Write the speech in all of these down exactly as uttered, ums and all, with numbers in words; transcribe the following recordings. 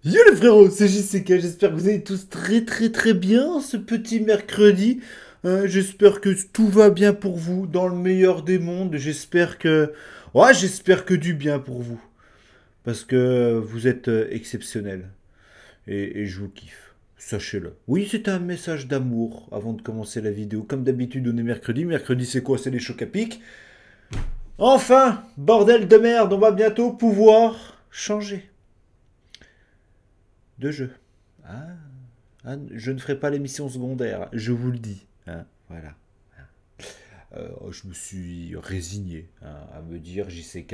Yo les frérots, c'est J C K, j'espère que vous allez tous très très très bien ce petit mercredi. Hein, j'espère que tout va bien pour vous, dans le meilleur des mondes. J'espère que... Ouais, j'espère que du bien pour vous. Parce que vous êtes euh, exceptionnels. Et, et je vous kiffe. Sachez-le. Oui, c'était un message d'amour avant de commencer la vidéo. Comme d'habitude, on est mercredi. Mercredi, c'est quoi? C'est les chocs à pic. Enfin, bordel de merde, on va bientôt pouvoir changer de jeu. Ah, ah, je ne ferai pas l'émission secondaire, je vous le dis. Hein, voilà. Euh, je me suis résigné hein, à me dire J C K.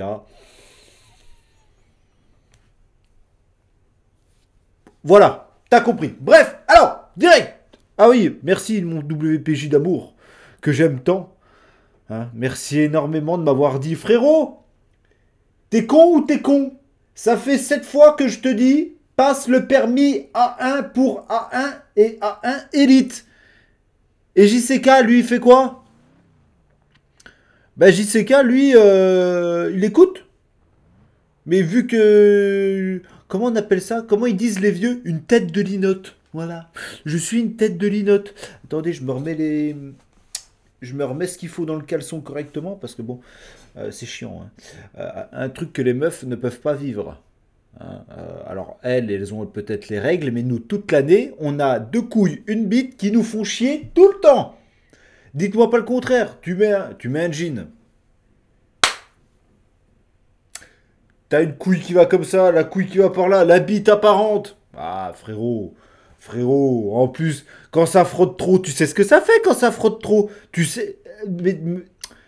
Voilà, t'as compris. Bref, alors, direct. Ah oui, merci mon W P J d'amour, que j'aime tant. Hein, merci énormément de m'avoir dit, frérot, t'es con ou t'es con? Ça fait sept fois que je te dis, passe le permis A un pour A un et A un Elite. Et J C K, lui, il fait quoi? Bah J C K, lui, euh, il écoute. Mais vu que... Comment on appelle ça? Comment ils disent les vieux? Une tête de linotte. Voilà. Je suis une tête de linotte. Attendez, je me remets les... Je me remets ce qu'il faut dans le caleçon correctement, parce que bon, euh, c'est chiant. Hein. Euh, un truc que les meufs ne peuvent pas vivre. Hein. Euh, alors elles, elles ont peut-être les règles, mais nous, toute l'année, on a deux couilles, une bite qui nous font chier tout le temps. Dites-moi pas le contraire. Tu mets un, tu mets un jean. T'as une couille qui va comme ça, la couille qui va par là, la bite apparente. Ah, frérot, frérot, en plus, quand ça frotte trop, tu sais ce que ça fait quand ça frotte trop. Tu sais... Mais, me,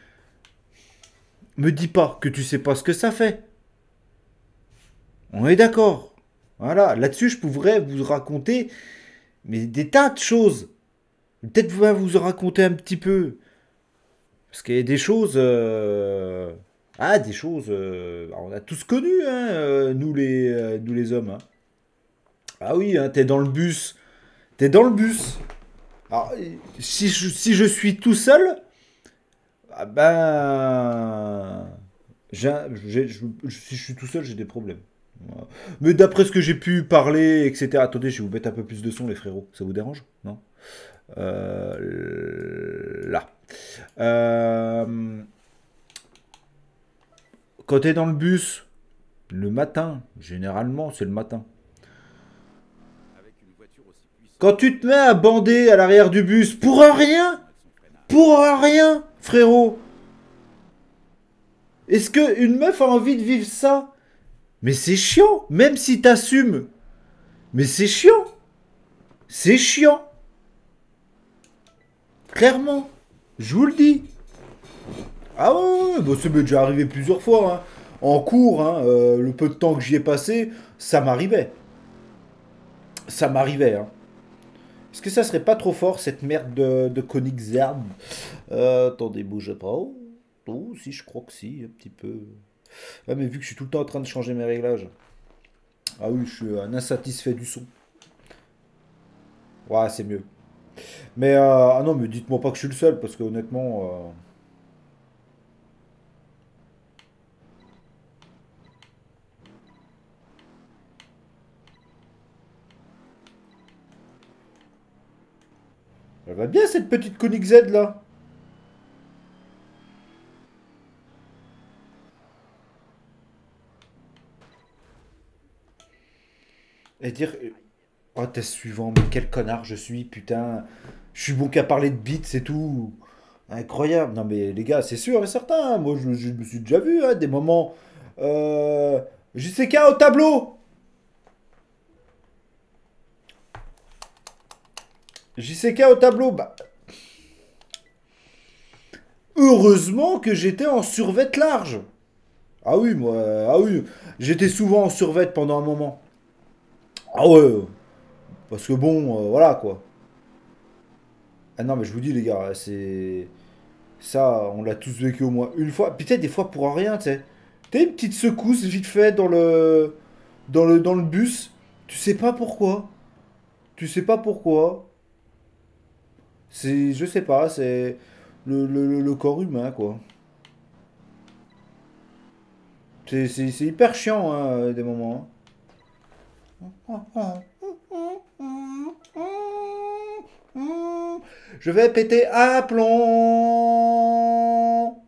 me dis pas que tu sais pas ce que ça fait. On est d'accord. Voilà, là-dessus, je pourrais vous raconter mais des tas de choses. Peut-être vous vous en raconter un petit peu. Parce qu'il y a des choses... euh, Ah, des choses... euh, On a tous connu, hein, euh, nous, les, euh, nous les hommes. Hein. Ah oui, hein, t'es dans le bus. T'es dans le bus. Alors, si je, si je suis tout seul, ah ben... j'ai un- j'ai- je- si je suis tout seul, j'ai des problèmes. Voilà. Mais d'après ce que j'ai pu parler, et cetera. Attendez, je vais vous mettre un peu plus de son, les frérots. Ça vous dérange? Non. Euh, Là. Euh, Quand t'es dans le bus, le matin, généralement, c'est le matin. Quand tu te mets à bander à l'arrière du bus, pour un rien, pour un rien, frérot. Est-ce que une meuf a envie de vivre ça? Mais c'est chiant, même si t'assumes. Mais c'est chiant. C'est chiant. Clairement. Je vous le dis. Ah ouais, ouais, ouais, bah, ça m'est déjà arrivé plusieurs fois. Hein. En cours, hein, euh, le peu de temps que j'y ai passé, ça m'arrivait. Ça m'arrivait. Hein. Est-ce que ça serait pas trop fort, cette merde de, de Koenigsegg? euh, Attendez, bougez pas. Oh, oh, si, je crois que si, un petit peu. Ouais, mais vu que je suis tout le temps en train de changer mes réglages. Ah oui, je suis un insatisfait du son. Ouais, c'est mieux. Mais, euh, ah non, mais dites-moi pas que je suis le seul, parce que honnêtement... euh, elle va bien, cette petite Koenigsegg, là. Et dire... Oh, test suivant, mais quel connard je suis, putain. Je suis bon qu'à parler de beats, c'est tout. Incroyable. Non, mais les gars, c'est sûr et certain. Hein. Moi, je, je me suis déjà vu, hein, des moments... Euh... J C K au tableau. J C K au tableau. Bah, heureusement que j'étais en survêt large. Ah oui, moi, ah oui. J'étais souvent en survêt pendant un moment. Ah ouais. Parce que bon, euh, voilà quoi. Ah non, mais je vous dis, les gars, c'est. Ça, on l'a tous vécu au moins une fois. Peut-être des fois pour rien, tu sais. T'as une petite secousse vite fait dans le. Dans le, dans le bus. Tu sais pas pourquoi. Tu sais pas pourquoi. C'est. Je sais pas, c'est. Le, le, le corps humain, quoi. C'est c'est- c'est hyper chiant, hein, des moments. Hein. Je vais péter un plomb.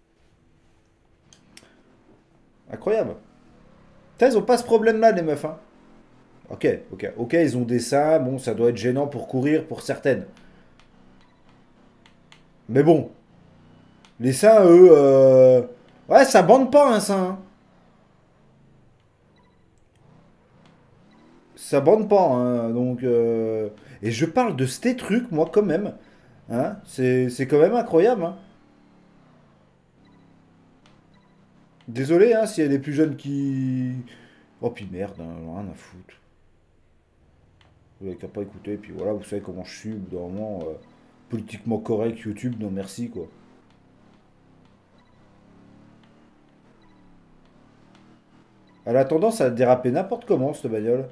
Incroyable. Putain, ils ont pas ce problème-là, les meufs, hein. Ok, ok, ok, ils ont des seins, bon, ça doit être gênant pour courir pour certaines. Mais bon, les seins, eux, euh... ouais, ça bande pas un sein, hein. Ça bande pas, hein, donc... euh, Et je parle de ces trucs, moi, quand même. Hein, c'est c'est quand même incroyable, hein. Désolé, hein, s'il y a des plus jeunes qui... Oh, puis merde, hein, rien à foutre. Vous n'avez qu'à pas écouter, puis voilà, vous savez comment je suis, au bout d'un moment, euh, politiquement correct, YouTube, non merci, quoi. Elle a tendance à déraper n'importe comment, cette bagnole.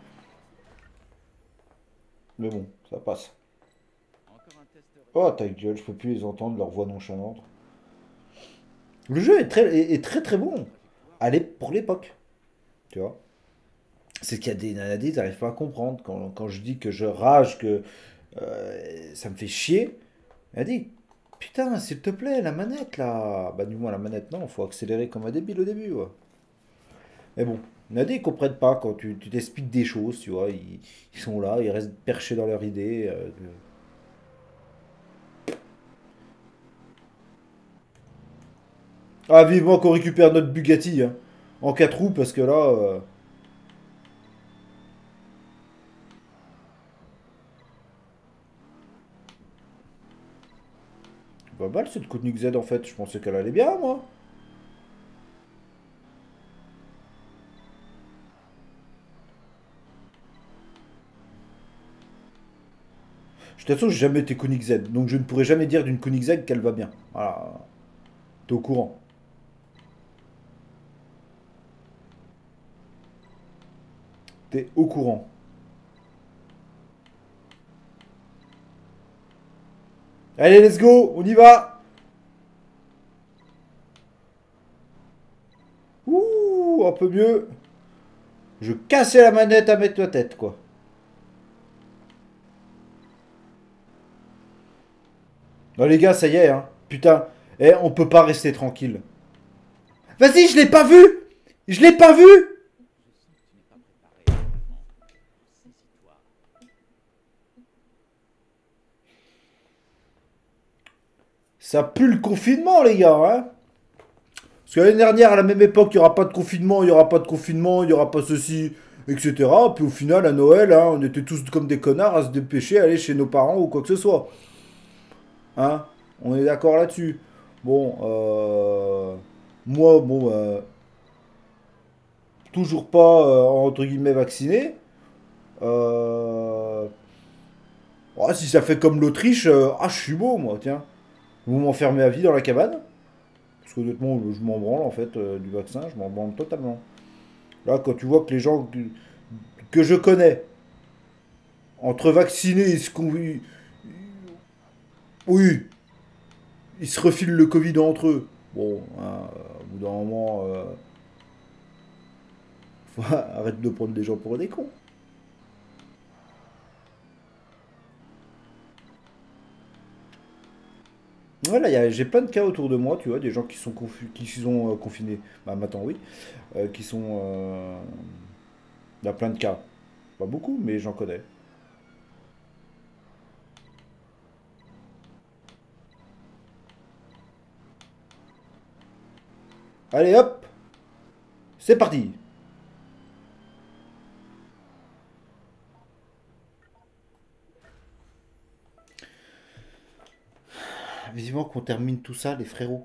Mais bon, ça passe. Oh, ta gueule, je peux plus les entendre, leur voix nonchalante. Le jeu est très, est, est très très bon. Allez, pour l'époque, tu vois. C'est qu'il y a des nanadis, t'arrives pas à comprendre. Quand, quand je dis que je rage, que euh, ça me fait chier, elle dit, putain, s'il te plaît, la manette, là. Bah, du moins, la manette, non, faut accélérer comme un débile au début, ouais. Mais bon, Nadi, ils comprennent pas quand tu tu t'expliques des choses, tu vois. Ils, ils sont là, ils restent perchés dans leur idée. euh, Ah, vivement qu'on récupère notre Bugatti, hein, en quatre roues, parce que là, euh, pas mal cette Koenigsegg en fait. Je pensais qu'elle allait bien, moi. Je t'assure, j'ai jamais été Koenigsegg, donc je ne pourrais jamais dire d'une Koenigsegg qu'elle va bien. Voilà, t'es au courant. T'es au courant. Allez, let's go, on y va. Ouh, un peu mieux. Je cassais la manette à mettre la tête, quoi. Non, les gars, ça y est, hein. Putain, eh, on peut pas rester tranquille. Vas-y, je l'ai pas vu. Je l'ai pas vu. Ça pue le confinement, les gars, hein. Parce que l'année dernière, à la même époque, il n'y aura pas de confinement, il n'y aura pas de confinement, il n'y aura pas ceci, et cetera. Puis au final, à Noël, hein, on était tous comme des connards à se dépêcher, à aller chez nos parents ou quoi que ce soit. Hein. On est d'accord là-dessus. Bon, euh... moi, bon, euh, toujours pas, euh, entre guillemets, vacciné. Euh... Ah, si ça fait comme l'Autriche, euh, ah, je suis beau, moi, tiens. Vous m'enfermez à vie dans la cabane. Parce que honnêtement, je m'en branle, en fait, euh, du vaccin, je m'en branle totalement. Là, quand tu vois que les gens que, que je connais, entre vaccinés, ils se, convi- oui, ils se refilent le Covid entre eux. Bon, hein, euh, au bout d'un moment, euh, faut arrêter de prendre les gens pour des cons. Voilà, il y a- j'ai plein de cas autour de moi, tu vois, des gens qui sont, confu- qui sont euh, confinés. Bah, maintenant, oui. Euh, qui sont. euh, Il y a plein de cas. Pas beaucoup, mais j'en connais. Allez, hop, c'est parti. Visiblement qu'on termine tout ça, les frérots.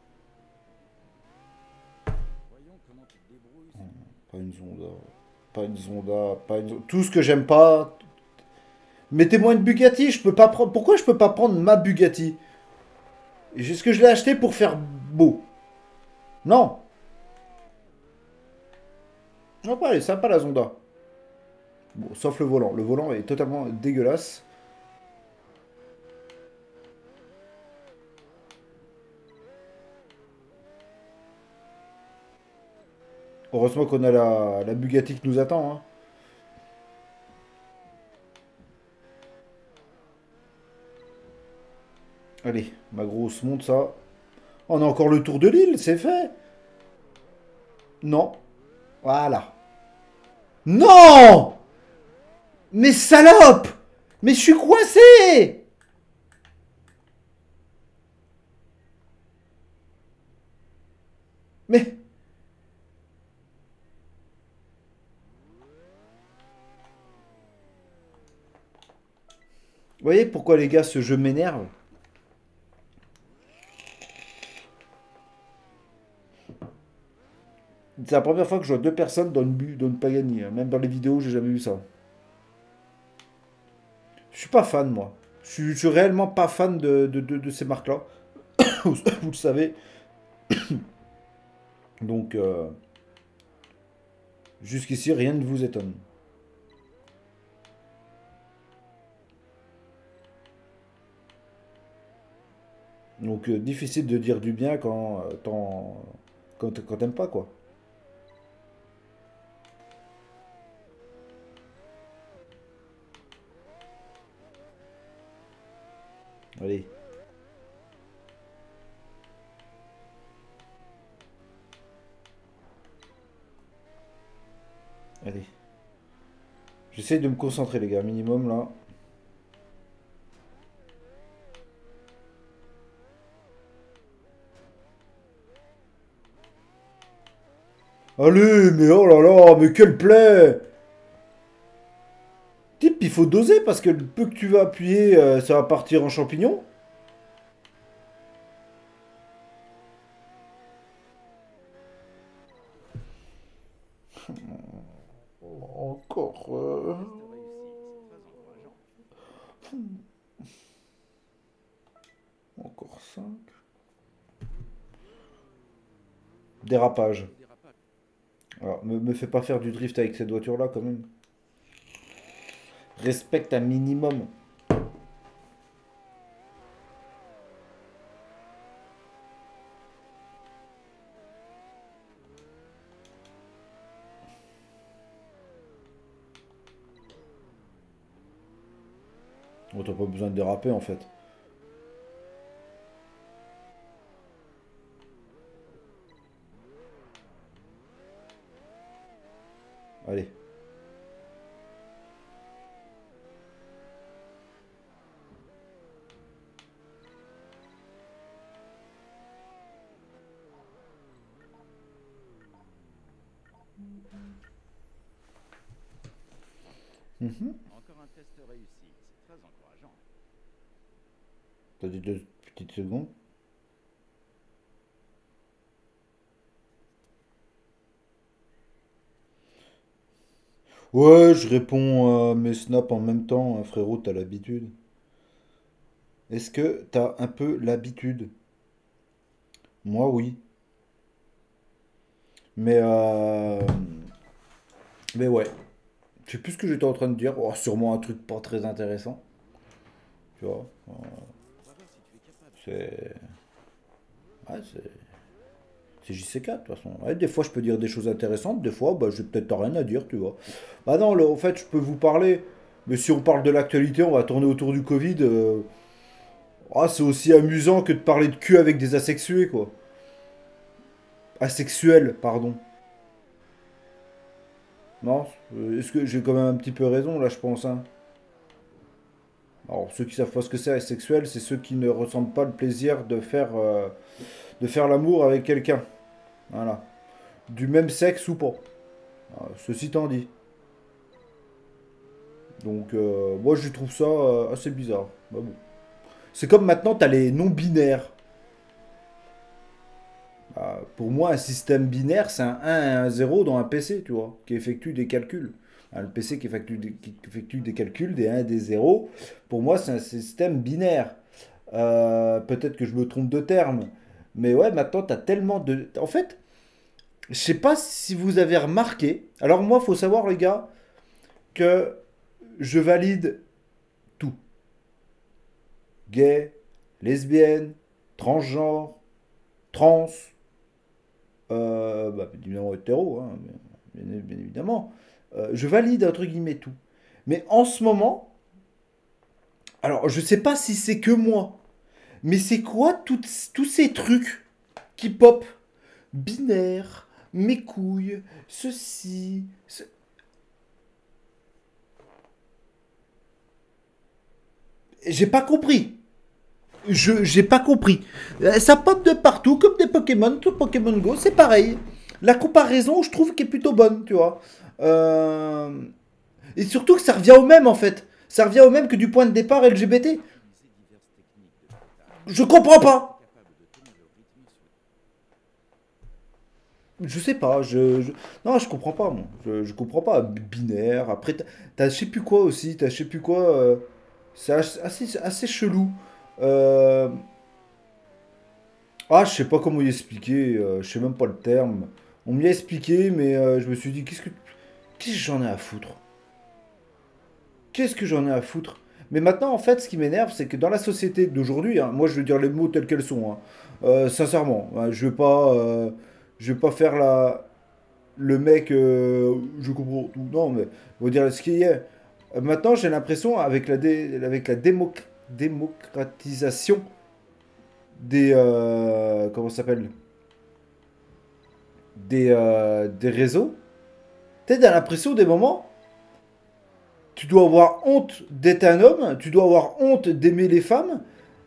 Pas une Zonda. Pas une Zonda. Pas une... Tout ce que j'aime pas. Mettez-moi une Bugatti. Je peux pas prendre. Pourquoi je peux pas prendre ma Bugatti? Est-ce que je l'ai acheté pour faire beau? Non. Non, pas, elle est sympa la Zonda. Bon, sauf le volant. Le volant est totalement dégueulasse. Heureusement qu'on a la, la Bugatti qui nous attend, hein. Allez, ma grosse monte ça. On a encore le tour de l'île, c'est fait. Non. Voilà. Non! Mais salope! Mais je suis coincé! Mais... Vous voyez pourquoi les gars ce jeu m'énerve? C'est la première fois que je vois deux personnes dans une but dans une pas gagner. Même dans les vidéos, j'ai jamais vu ça. Je suis pas fan, moi. Je suis, je suis réellement pas fan de, de, de- de ces marques-là. Vous le savez. Donc, euh, jusqu'ici, rien ne vous étonne. Donc, euh, difficile de dire du bien quand euh, t'en- quand, quand t'aimes pas, quoi. Allez. Allez. J'essaie de me concentrer, les gars, minimum, là. Allez, mais oh là là, mais quel play! Type, il faut doser parce que le peu que tu vas appuyer, euh, ça va partir en champignon. Encore. euh, Encore cinq. Dérapage. Alors, me, me fais pas faire du drift avec cette voiture-là, quand même. Respecte un minimum. Oh, t'as pas besoin de déraper, en fait. Allez. Mhm. Encore un test réussi, c'est très encourageant. T'as dit deux petites secondes. Ouais, je réponds à mes snaps en même temps, hein, frérot, t'as l'habitude. Est-ce que t'as un peu l'habitude? Moi, oui. Mais, euh... Mais ouais. Je sais plus ce que j'étais en train de dire. Oh, sûrement un truc pas très intéressant. Tu vois. euh, On va voir si tu es capable. C'est. Ouais, c'est. C'est J C quatre, de toute façon. Ouais, des fois, je peux dire des choses intéressantes. Des fois, bah, j'ai peut-être rien à dire, tu vois. Bah non, là, en fait, je peux vous parler. Mais si on parle de l'actualité, on va tourner autour du Covid. euh, Ah, c'est aussi amusant que de parler de cul avec des asexués, quoi. Asexuels, pardon. Non? Euh, Est-ce que j'ai quand même un petit peu raison, là, je pense, hein? Alors, ceux qui savent pas ce que c'est asexuel, c'est ceux qui ne ressentent pas le plaisir de faire, euh, de faire l'amour avec quelqu'un. Voilà. Du même sexe ou pas. Ah, ceci étant dit. Donc, euh, moi, je trouve ça euh, assez bizarre. Bah bon. C'est comme maintenant, t'as les non-binaires. Bah, pour moi, un système binaire, c'est un un et un zéro dans un P C, tu vois, qui effectue des calculs. Un P C qui effectue des, qui effectue des calculs, des un et des zéro. Pour moi, c'est un système binaire. Euh, peut-être que je me trompe de terme. Mais ouais, maintenant, t'as tellement de... En fait, je sais pas si vous avez remarqué. Alors moi, faut savoir, les gars, que je valide tout. Gay, lesbienne, transgenre, trans, euh, bah, évidemment hétéro, hein, bien, bien évidemment. Euh, je valide entre guillemets tout. Mais en ce moment, alors je sais pas si c'est que moi, Mais c'est quoi toutes- tous ces trucs qui pop? Binaire, mes couilles, ceci. ce- J'ai pas compris. Je j'ai pas compris. Euh, Ça pop de partout, comme des Pokémon, tout Pokémon Go, c'est pareil. La comparaison, je trouve qu'elle est plutôt bonne, tu vois. Euh, Et surtout que ça revient au même, en fait. Ça revient au même que du point de départ L G B T. Utiliser diverses techniques de pilotage Je comprends pas. capables de tenir le rythme souhaité. Je sais pas, je, je- Non, je comprends pas, moi. Je, je comprends pas. Binaire, après, t'as t'as je sais plus quoi aussi, t'as je sais plus quoi. euh, C'est ach- assez, assez chelou. Euh, Ah, je sais pas comment y expliquer, euh, je sais même pas le terme. On m'y a expliqué, mais euh, je me suis dit, qu'est-ce que qu'est-ce que j'en ai à foutre? Qu'est-ce que j'en ai à foutre? Mais maintenant, en fait, ce qui m'énerve, c'est que dans la société d'aujourd'hui, hein, moi je veux dire les mots tels qu'elles sont, hein, euh, sincèrement, hein, je vais pas, euh, je vais pas faire la, le mec, euh, je comprends tout, non, mais on va dire ce qui est. Euh, Maintenant, j'ai l'impression, avec la, dé- avec la démoc- démocratisation des, euh, comment ça s'appelle? Des, euh, des réseaux, tu sais, t'as l'impression des moments, tu dois avoir honte d'être un homme, tu dois avoir honte d'aimer les femmes.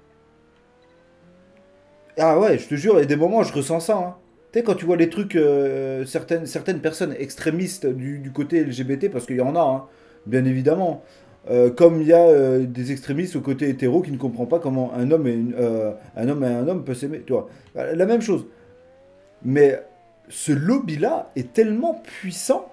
Ah ouais, je te jure, il y a des moments, je ressens ça, hein. Tu sais, quand tu vois les trucs, euh, certaines, certaines personnes extrémistes du, du côté L G B T, parce qu'il y en a, hein, bien évidemment. Euh, comme il y a euh, des extrémistes au côté hétéro qui ne comprend pas comment un homme et une- euh, un homme et un homme peut s'aimer, tu vois. Euh, La même chose. Mais ce lobby-là est tellement puissant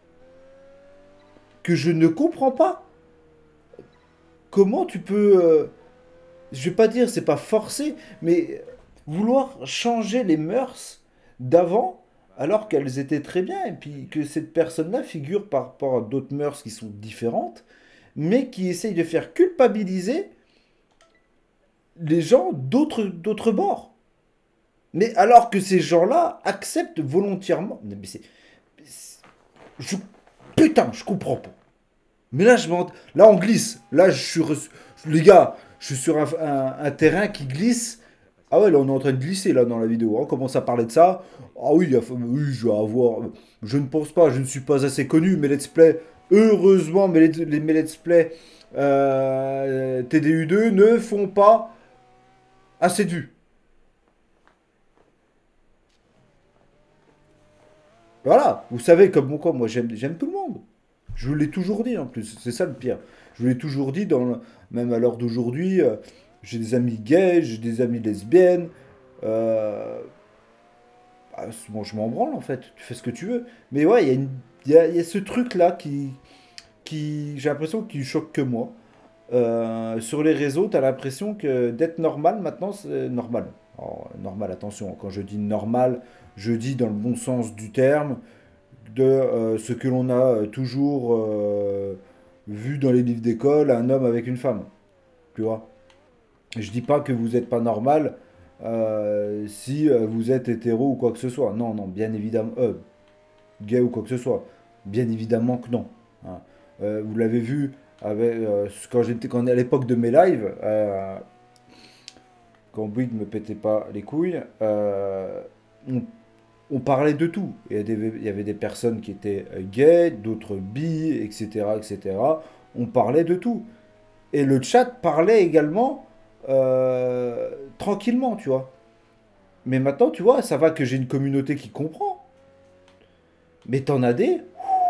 que je ne comprends pas comment tu peux, euh, je vais pas dire c'est pas forcé, mais vouloir changer les mœurs d'avant alors qu'elles étaient très bien et puis que cette personne-là figure par rapport à d'autres mœurs qui sont différentes, mais qui essayent de faire culpabiliser les gens d'autres d'autres bords. Mais alors que ces gens-là acceptent volontairement. Mais c'est, c'est- je, putain, je comprends pas. Mais là, je m'en- là, on glisse. Là, je suis, re- les gars, je suis sur un, un- un terrain qui glisse. Ah ouais, là, on est en train de glisser là dans la vidéo. On commence à parler de ça. Ah oui, il y a- oui, je vais avoir. Je ne pense pas, je ne suis pas assez connu. Mes let's play, heureusement, mes, let's- les, mes let's play euh, T D U deux ne font pas assez de vues. Voilà, vous savez comme moi, quoi, moi j'aime j'aime tout le monde. Je vous l'ai toujours dit en plus, c'est ça le pire. Je vous l'ai toujours dit, dans le- même à l'heure d'aujourd'hui, euh, j'ai des amis gays, j'ai des amis lesbiennes. euh, bah, bon, je m'en branle en fait, tu fais ce que tu veux. Mais ouais, il y a, une- il y a- il y a ce truc-là qui, qui j'ai l'impression qu'il choque que moi. Euh, sur les réseaux, tu as l'impression que d'être normal maintenant, c'est normal. Alors, normal, attention, quand je dis normal, je dis dans le bon sens du terme de euh, ce que l'on a euh, toujours euh, vu dans les livres d'école, un homme avec une femme. Tu vois? Je dis pas que vous n'êtes pas normal euh, si euh, vous êtes hétéro ou quoi que ce soit. Non, non, bien évidemment. Euh, gay ou quoi que ce soit. Bien évidemment que non. Hein. Euh, vous l'avez vu avec, euh, quand j'étais quand à l'époque de mes lives, euh, quand Bouygues me pétait pas les couilles, euh, on on parlait de tout. Il y, a des- il y avait des personnes qui étaient euh, gays, d'autres bi, et cetera, et cetera. On parlait de tout. Et le chat parlait également euh, tranquillement, tu vois. Mais maintenant, tu vois, ça va que j'ai une communauté qui comprend. Mais t'en as des.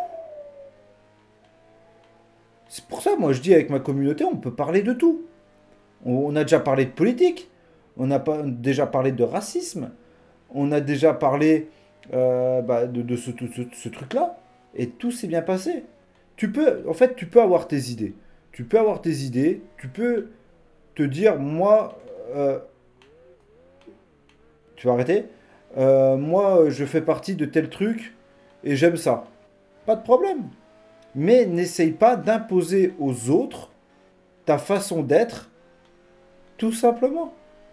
C'est pour ça, moi, je dis avec ma communauté, on peut parler de tout. On, on a déjà parlé de politique. On a pas, déjà parlé de racisme. On a déjà parlé euh, bah, de, de ce, ce- ce truc-là. Et tout s'est bien passé. Tu peux, en fait, tu peux avoir tes idées. Tu peux avoir tes idées. Tu peux te dire, moi, euh, tu vas arrêter. Euh, moi, je fais partie de tel truc et j'aime ça. Pas de problème. Mais n'essaye pas d'imposer aux autres ta façon d'être, tout simplement.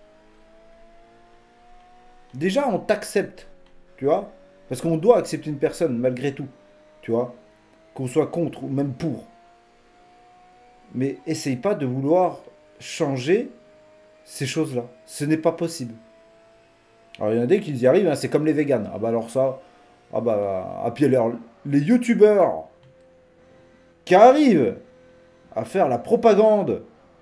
Déjà, on t'accepte, tu vois. Parce qu'on doit accepter une personne malgré tout, tu vois. Qu'on soit contre ou même pour. Mais essaye pas de vouloir changer ces choses-là. Ce n'est pas possible. Alors, il y en a des qui y arrivent, hein, c'est comme les véganes. Ah bah alors ça... Ah bah... Ah puis alors, les youtubeurs qui arrivent à faire la propagande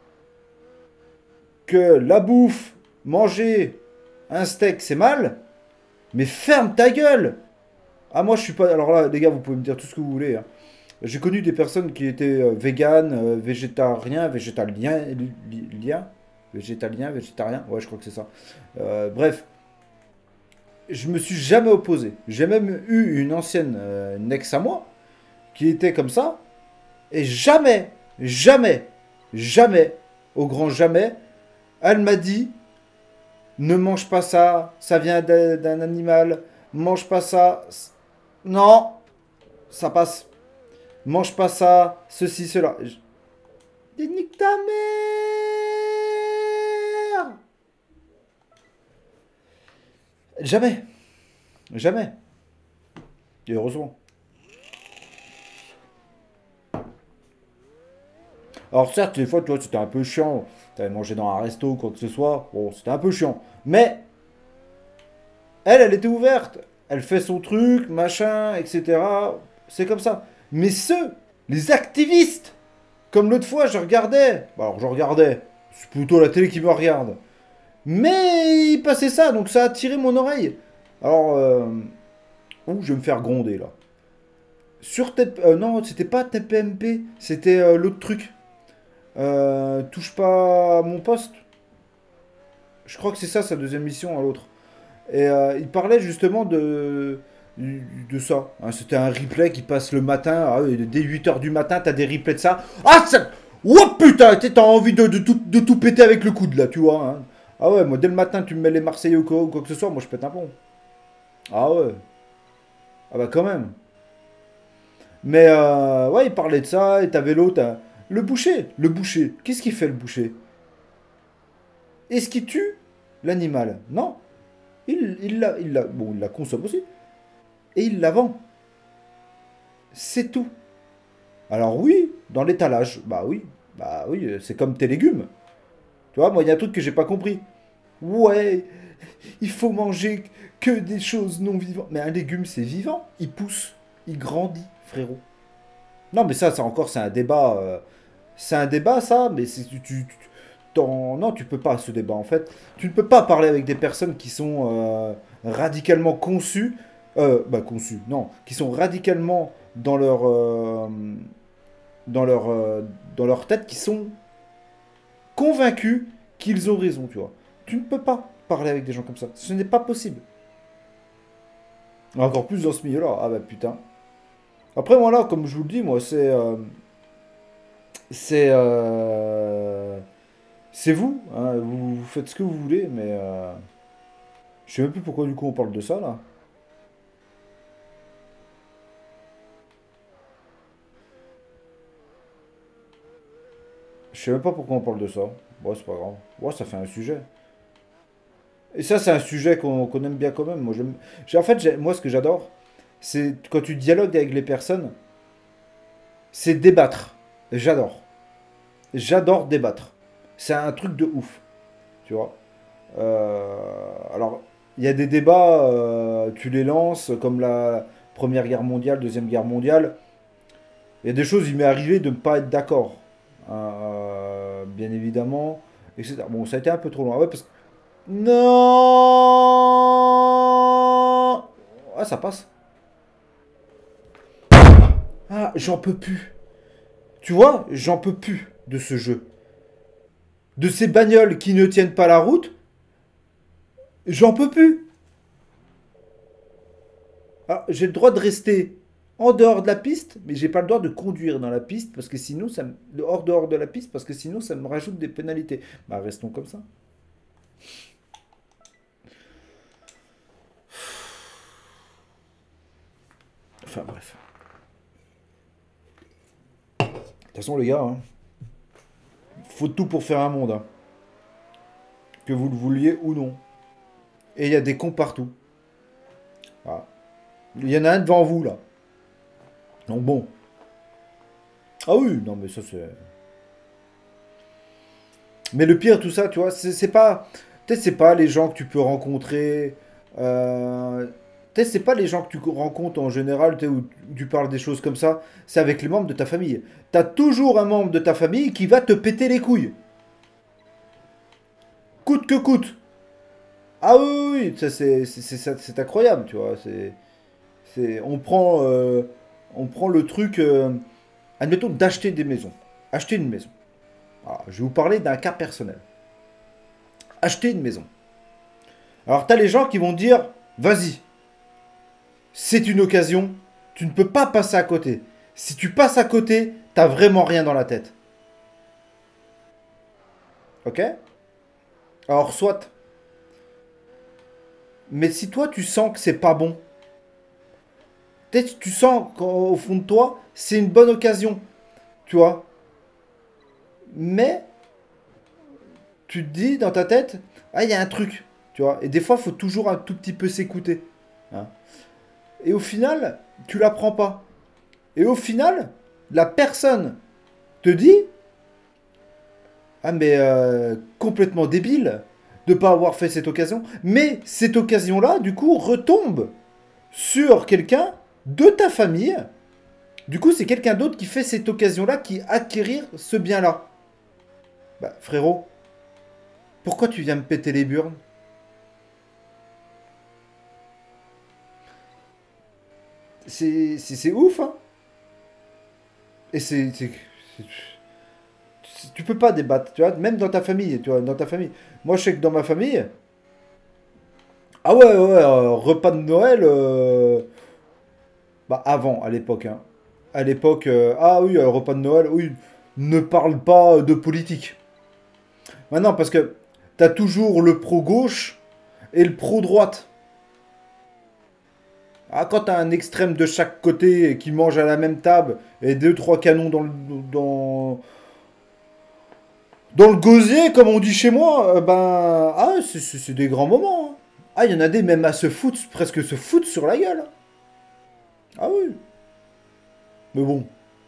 que la bouffe, manger un steak, c'est mal, mais ferme ta gueule. Ah moi je suis pas... Alors là, les gars, vous pouvez me dire tout ce que vous voulez, hein. J'ai connu des personnes qui étaient euh, véganes, euh, végétariens, végétaliens, li- li- liens, végétaliens, végétariens, ouais je crois que c'est ça. Euh, bref, je me suis jamais opposé. J'ai même eu une ancienne euh, une ex à moi qui était comme ça, et jamais, jamais, jamais, au grand jamais, elle m'a dit ne mange pas ça, ça vient d'un d'un animal, mange pas ça. Non, ça passe. Mange pas ça, ceci, cela. Je- Dis nique ta mère. Jamais, jamais. Et heureusement. Alors certes, des fois, toi, c'était un peu chiant. T'avais mangé dans un resto ou quoi que ce soit. Bon, c'était un peu chiant. Mais, elle, elle était ouverte. Elle fait son truc, machin, et cetera. C'est comme ça. Mais ceux, les activistes, comme l'autre fois, je regardais. Bon, alors, je regardais. C'est plutôt la télé qui me regarde. Mais il passait ça, donc ça a attiré mon oreille. Alors, euh... ouh, je vais me faire gronder, là. Sur T P... euh, non, c'était pas T P M P, c'était euh, l'autre truc. Euh, touche pas à mon poste. Je crois que c'est ça, sa deuxième mission à l'autre. Et euh, il parlait justement de, de ça. Hein, c'était un replay qui passe le matin. Ah, oui, dès huit heures du matin, t'as des replays de ça. Ah, ça... Oh putain, t'as envie de, de, tout, de tout péter avec le coude là, tu vois. Hein. Ah ouais, moi dès le matin, tu me mets les Marseillais ou quoi, ou quoi que ce soit, moi je pète un plomb. Ah ouais. Ah bah quand même. Mais euh, ouais, il parlait de ça, et t'avais l'autre. Hein. Le boucher. Le boucher. Qu'est-ce qu'il fait le boucher? Est-ce qu'il tue l'animal? Non. Il, il, la, il, la, bon, il la consomme aussi. Et il la vend. C'est tout. Alors oui, dans l'étalage. Bah oui. Bah oui, c'est comme tes légumes. Tu vois, moi, il y a un truc que j'ai pas compris. Ouais, il faut manger que des choses non vivantes. Mais un légume, c'est vivant. Il pousse. Il grandit, frérot. Non, mais ça, ça encore, c'est un débat. euh, c'est un débat, ça, mais c'est, tu, tu, tu- t'en- non, tu peux pas, ce débat, en fait. Tu ne peux pas parler avec des personnes qui sont euh, radicalement conçues. Euh, bah, conçues, non. Qui sont radicalement dans leur. euh, dans leur, euh, dans leur tête, qui sont convaincus qu'ils ont raison, tu vois. Tu ne peux pas parler avec des gens comme ça. Ce n'est pas possible. Encore plus dans ce milieu-là. Ah bah putain. Après, moi là, comme je vous le dis, moi, c'est. euh, c'est. euh, c'est vous, hein, vous, vous faites ce que vous voulez, mais. euh, je sais même plus pourquoi du coup on parle de ça là. Je sais même pas pourquoi on parle de ça. Bon, c'est pas grave. Ouais, ça fait un sujet. Et ça, c'est un sujet qu'on qu'on aime bien quand même. Moi, j'aime. j'ai- En fait, j'ai- moi, ce que j'adore, c'est quand tu dialogues avec les personnes, c'est débattre. J'adore. J'adore débattre. C'est un truc de ouf, tu vois. Euh, alors, il y a des débats, euh, tu les lances, comme la Première Guerre mondiale, Deuxième Guerre mondiale. Il y a des choses, il m'est arrivé de ne pas être d'accord. Hein, euh, bien évidemment, et cetera. Bon, ça a été un peu trop loin. Ouais, parce que... Non. Ah, ça passe. Ah, j'en peux plus. Tu vois, j'en peux plus de ce jeu. De ces bagnoles qui ne tiennent pas la route, j'en peux plus. Ah, j'ai le droit de rester en dehors de la piste, mais j'ai pas le droit de conduire dans la piste parce que sinon ça me... hors dehors de la piste parce que sinon ça me rajoute des pénalités. Bah restons comme ça. Enfin bref. De toute façon les gars, hein, faut tout pour faire un monde, hein. Que vous le vouliez ou non. Et il y a des cons partout. Voilà. Il y en a un devant vous là. Donc bon. Ah oui, non mais ça c'est... Mais le pire, tout ça, tu vois, c'est c'est pas. Peut-être c'est pas les gens que tu peux rencontrer. euh, Peut-être c'est pas les gens que tu rencontres en général, tu sais, où tu parles des choses comme ça. C'est avec les membres de ta famille. T'as toujours un membre de ta famille qui va te péter les couilles. Coûte que coûte. Ah oui, oui, oui, ça c'est c'est- c'est- c'est incroyable, tu vois. C'est, c'est, on prend, euh, on prend le truc, euh, admettons, d'acheter des maisons. Acheter une maison. Alors, je vais vous parler d'un cas personnel. Acheter une maison. Alors, t'as les gens qui vont dire, vas-y, c'est une occasion, tu ne peux pas passer à côté. Si tu passes à côté, t'as vraiment rien dans la tête. Ok? Alors, soit. Mais si toi, tu sens que c'est pas bon, peut-être que tu sens qu'au fond de toi, c'est une bonne occasion, tu vois. Mais tu te dis dans ta tête, ah, il y a un truc, tu vois. Et des fois, il faut toujours un tout petit peu s'écouter. Hein. Et au final, tu la prends pas. Et au final, la personne te dit, ah, mais euh, complètement débile de pas avoir fait cette occasion. Mais cette occasion-là, du coup, retombe sur quelqu'un de ta famille. Du coup, c'est quelqu'un d'autre qui fait cette occasion-là, qui acquérir ce bien-là. Bah, frérot, pourquoi tu viens me péter les burnes? C'est c'est- c'est ouf, hein. Et c'est... c'est- c'est- c'est- Tu peux pas débattre, tu vois, même dans ta famille, tu vois, dans ta famille. Moi, je sais que dans ma famille... Ah ouais, ouais, ouais, euh, repas de Noël... euh, Bah, avant, à l'époque, hein. À l'époque, euh, ah oui, euh, repas de Noël, oui, ne parle pas de politique. Maintenant, parce que t'as toujours le pro-gauche et le pro-droite. Ah, quand t'as un extrême de chaque côté et qui mange à la même table et deux, trois canons dans le, dans, dans le gosier, comme on dit chez moi, euh, ben, ah, c'est c'est- c'est des grands moments. Hein. Ah, il y en a des même à se foutre, presque se foutre sur la gueule. Hein. Ah oui. Mais bon.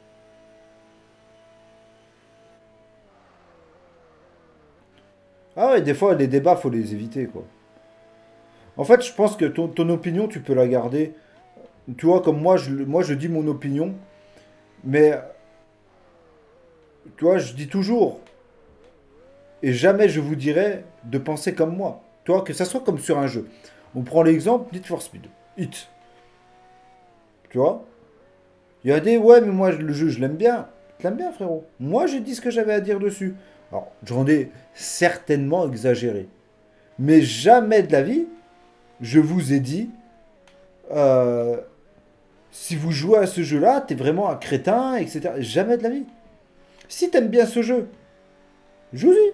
Ah ouais, des fois, les débats, faut les éviter, quoi. En fait, je pense que ton, ton opinion, tu peux la garder. Tu vois, comme moi, je, moi, je dis mon opinion, mais tu vois, je dis toujours, et jamais je vous dirai de penser comme moi. Tu vois, que ça soit comme sur un jeu. On prend l'exemple Need for Speed. Hit. Tu vois? Il y a des, ouais, mais moi, le jeu, je l'aime bien. Je l'aime bien, frérot. Moi, j'ai dit ce que j'avais à dire dessus. Alors, j'en ai certainement exagéré. Mais jamais de la vie, je vous ai dit, euh, si vous jouez à ce jeu-là, t'es vraiment un crétin, et cetera. Jamais de la vie. Si t'aimes bien ce jeu, joue-y.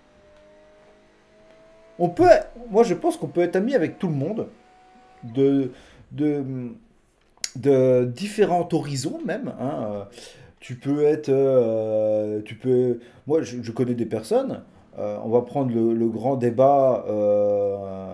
On peut, moi je pense qu'on peut être ami avec tout le monde, de, de, de différents horizons même. Hein. Euh, Tu peux être, euh, tu peux, moi je, je connais des personnes. Euh, on va prendre le, le grand débat euh,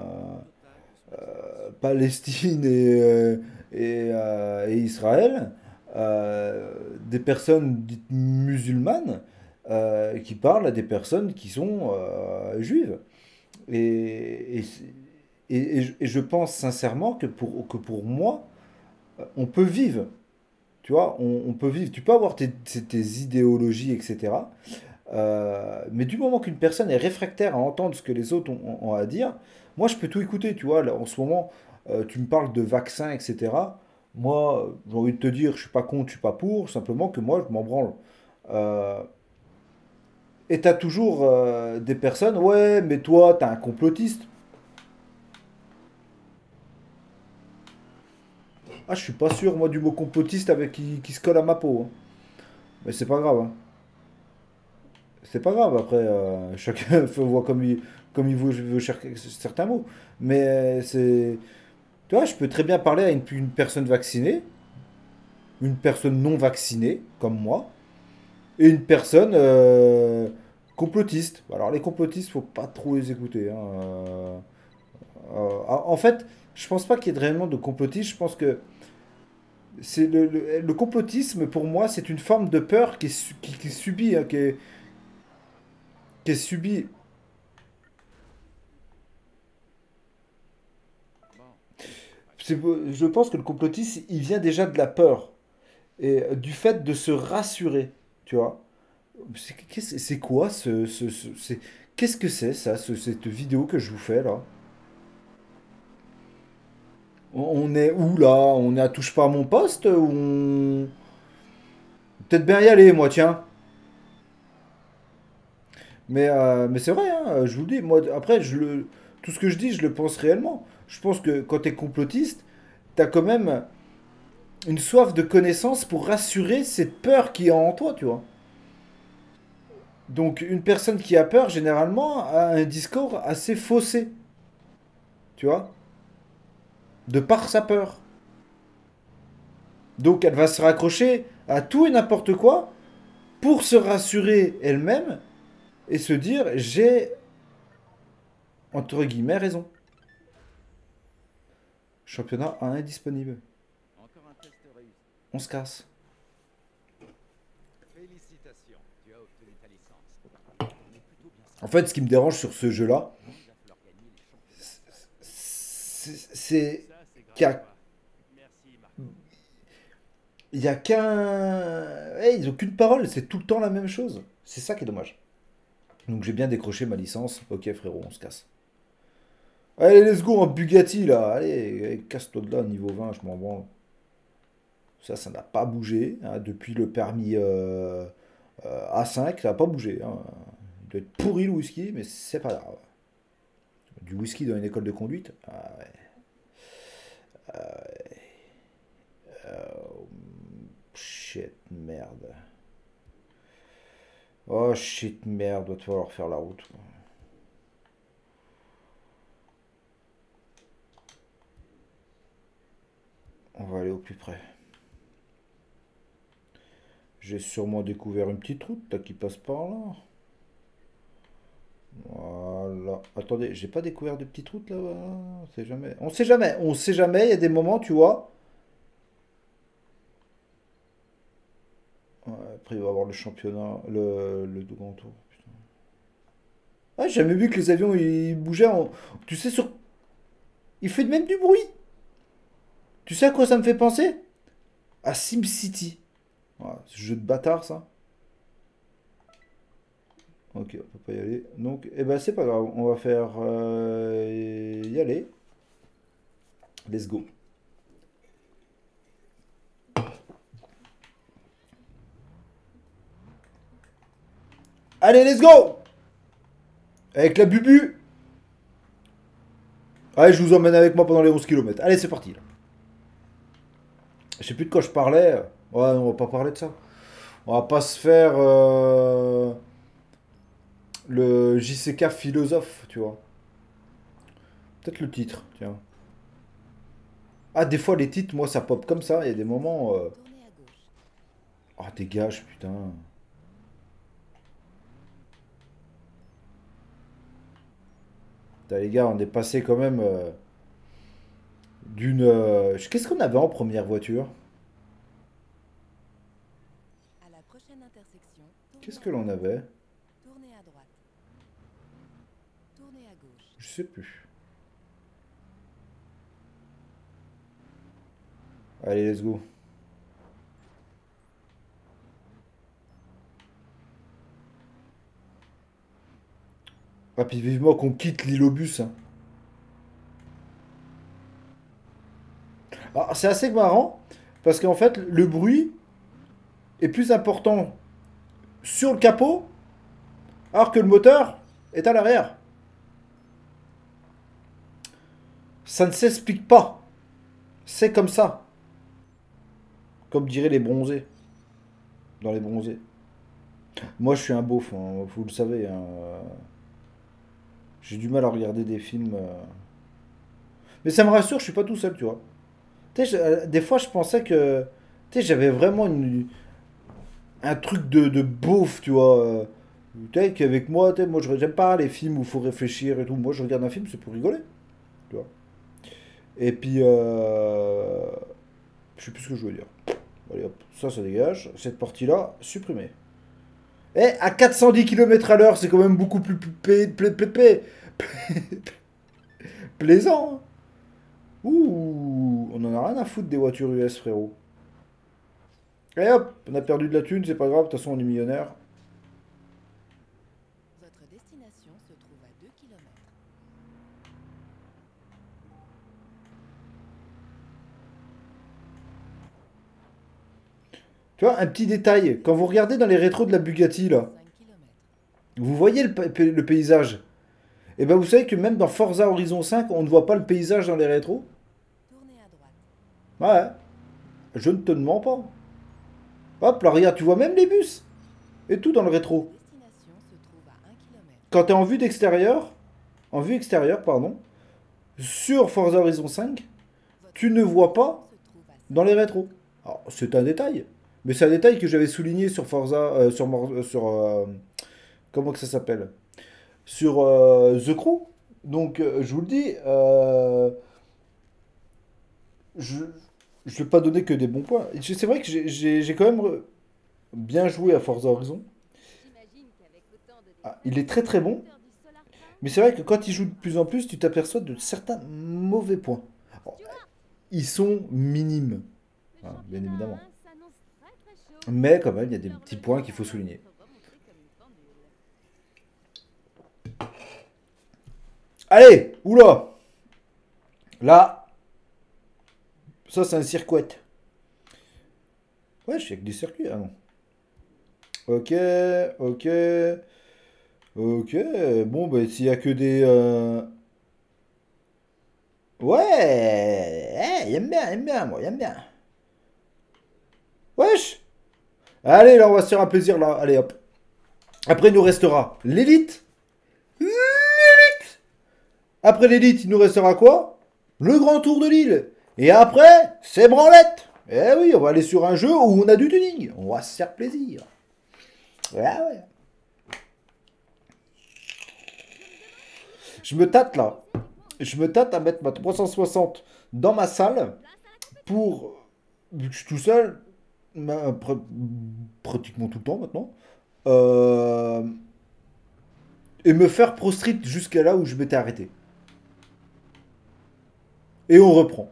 Palestine et, euh, et, euh, et Israël. Euh, des personnes dites musulmanes euh, qui parlent à des personnes qui sont euh, juives. Et, et, et- et je et je pense sincèrement que pour, que pour moi, euh, on peut vivre. Tu vois, on, on peut vivre. Tu peux avoir tes, tes- tes idéologies, et cetera. Euh, mais du moment qu'une personne est réfractaire à entendre ce que les autres ont, ont- ont à dire, moi je peux tout écouter. Tu vois, là, en ce moment, euh, tu me parles de vaccins, et cetera. Moi, j'ai envie de te dire, je suis pas contre, je suis pas pour. Simplement que moi, je m'en branle. Euh, et t'as toujours euh, des personnes, ouais, mais toi, t'es un complotiste. Ah, je suis pas sûr, moi, du mot complotiste avec qui, qui se colle à ma peau. Hein. Mais c'est pas grave. Hein. C'est pas grave, après, euh, chacun fait voir comme il, comme il veut, veut chercher certains mots. Mais c'est. Tu vois, je peux très bien parler à une, une personne vaccinée, une personne non vaccinée, comme moi, et une personne euh, complotiste. Alors, les complotistes, faut pas trop les écouter. Hein. Euh, euh, en fait, je pense pas qu'il y ait réellement de complotistes. Je pense que c'est le, le- le complotisme, pour moi, c'est une forme de peur qui est, su- qui, qui est subie, hein, qui est, qui est subi. Bon, c'est- Je pense que le complotisme, il vient déjà de la peur et euh, du fait de se rassurer, tu vois. C'est qu'est-ce- c'est quoi ce, ce- ce- c'est, qu'est-ce que c'est ça, ce- cette vidéo que je vous fais là? On on est où là? On est à touche pas à mon poste ou on... Peut-être bien y aller, moi, tiens. Mais, euh, mais c'est vrai, hein, je vous le dis. Moi, après, je le, tout ce que je dis, je le pense réellement. Je pense que quand t'es complotiste, t'as quand même une soif de connaissance pour rassurer cette peur qui est en toi, tu vois. Donc, une personne qui a peur, généralement, a un discours assez faussé, tu vois, de par sa peur. Donc, elle va se raccrocher à tout et n'importe quoi pour se rassurer elle-même et se dire, j'ai, entre guillemets, raison. Championnat un est disponible. encore un test réussi. On se casse. Félicitations, tu as obtenu ta licence. On est plutôt bien En sorti. fait, ce qui me dérange sur ce jeu-là, Il va falloir gagner les championnats. c'est c'est Ça, c'est grâce qu'il y à a, toi. Merci, Marco. il y a qu'un... Eh, ils ont qu'une parole, c'est tout le temps la même chose. C'est ça qui est dommage. Donc j'ai bien décroché ma licence. Ok frérot, on se casse. Allez, let's go en Bugatti là. Allez, allez, casse-toi de là, niveau vingt, je m'en branle. Ça, ça n'a pas bougé, hein, depuis le permis euh, euh, A cinq, ça n'a pas bougé, hein. Il doit être pourri le whisky, mais c'est pas grave. Du whisky dans une école de conduite? Ah ouais. Euh, shit, merde. Oh shit, merde, va te falloir faire la route, quoi. On va aller au plus près. J'ai sûrement découvert une petite route là qui passe par là. Voilà. Attendez, j'ai pas découvert de petite route là-bas. On sait jamais. On sait jamais. On sait jamais. Il y a des moments, tu vois. Ouais, après, il va y avoir le championnat, le, le grand tour. Putain. Ah, j'ai jamais vu que les avions ils bougeaient en... Tu sais, sur... Il fait même du bruit. Tu sais à quoi ça me fait penser? À SimCity. Voilà, ce jeu de bâtard, ça. Ok, on peut pas y aller. Donc, eh ben, c'est pas grave. On va faire euh, y aller. Let's go. Allez, let's go! Avec la bubu. Allez, je vous emmène avec moi pendant les onze kilomètres. Allez, c'est parti. Là. Je sais plus de quoi je parlais. Ouais, on va pas parler de ça. On va pas se faire euh, le J C K philosophe, tu vois. Peut-être le titre, tiens. Ah, des fois, les titres, moi, ça pop comme ça. Il y a des moments... euh, Tournez à gauche. Oh, dégage, putain. Putain, les gars, on est passé quand même euh, d'une... euh, Qu'est-ce qu'on avait en première voiture? À la prochaine intersection, tournez Qu'est-ce à que l'on droite. avait? Tournez à droite. Tournez à gauche. Je sais plus. Allez, let's go. Ah, puis vivement qu'on quitte l'île au bus, hein. Alors, c'est assez marrant, parce qu'en fait, le bruit est plus important sur le capot, alors que le moteur est à l'arrière. Ça ne s'explique pas. C'est comme ça. Comme diraient les bronzés. Dans les bronzés. Moi, je suis un beauf, hein, vous le savez, hein. J'ai du mal à regarder des films. euh. Mais ça me rassure, je suis pas tout seul, tu vois. Tu sais, je- euh, des fois, je pensais que... Tu sais, j'avais vraiment une, un truc de, de beauf, tu vois. euh. Tu sais, qu'avec moi, tu sais, moi, je- j'aime pas les films où il faut réfléchir et tout. Moi, je regarde un film, c'est pour rigoler, tu vois. Et puis, euh... je sais plus ce que je veux dire. Allez, hop, ça, ça dégage. Cette partie-là, supprimée. Eh, à quatre cent dix kilomètres à l'heure, c'est quand même beaucoup plus pla- pla- pla- pla- plaisant. Hein. Ouh, on en a rien à foutre des voitures U S, frérot. Et hop, on a perdu de la thune, c'est pas grave, de toute façon on est millionnaire. Votre destination se trouve à deux kilomètres. Tu vois, un petit détail, quand vous regardez dans les rétros de la Bugatti, là, cinq kilomètres. vous voyez le, pa- le paysage. Et ben vous savez que même dans Forza Horizon cinq, on ne voit pas le paysage dans les rétros. Tournez à droite. Ouais, je ne te mens pas. Hop, là regarde, tu vois même les bus. Et tout dans le rétro. Destination se trouve à un kilomètre. Quand tu es en vue d'extérieur, en vue extérieure, pardon, sur Forza Horizon cinq, Votre tu ne vois pas se trouve à dans les rétros. Alors, c'est un détail. Mais c'est un détail que j'avais souligné sur Forza, euh, sur, Mor- euh, sur euh, comment que ça s'appelle? Sur euh, The Crew. Donc, euh, je vous le dis, euh, je ne vais pas donner que des bons points. Et C'est vrai que j'ai j'ai- j'ai quand même re- bien joué à Forza Horizon. Ah, il est très très bon. Mais c'est vrai que quand il joue de plus en plus, tu t'aperçois de certains mauvais points. Alors, ils sont minimes, hein, bien évidemment. Mais quand même, il y a des petits points qu'il faut souligner. Allez, oula. Là, ça c'est un circuit. Ouais, je suis avec des circuits, ah non. Ok, ok, ok. Bon, bah s'il y a que des... euh, Ouais, eh, il aime bien, il aime bien, moi, il aime bien. Wesh. Allez, là, on va se faire un plaisir, là. Allez, hop. Après, il nous restera l'élite. L'élite. Après l'élite, il nous restera quoi? Le grand tour de l'île. Et après, c'est branlette. Eh oui, on va aller sur un jeu où on a du tuning. On va se faire plaisir. Ouais, ouais. Je me tâte, là. Je me tâte à mettre ma trois cent soixante dans ma salle pour, vu que je suis tout seul, ma- pr- pratiquement tout le temps maintenant, euh, et me faire Pro Street jusqu'à là où je m'étais arrêté. Et on reprend.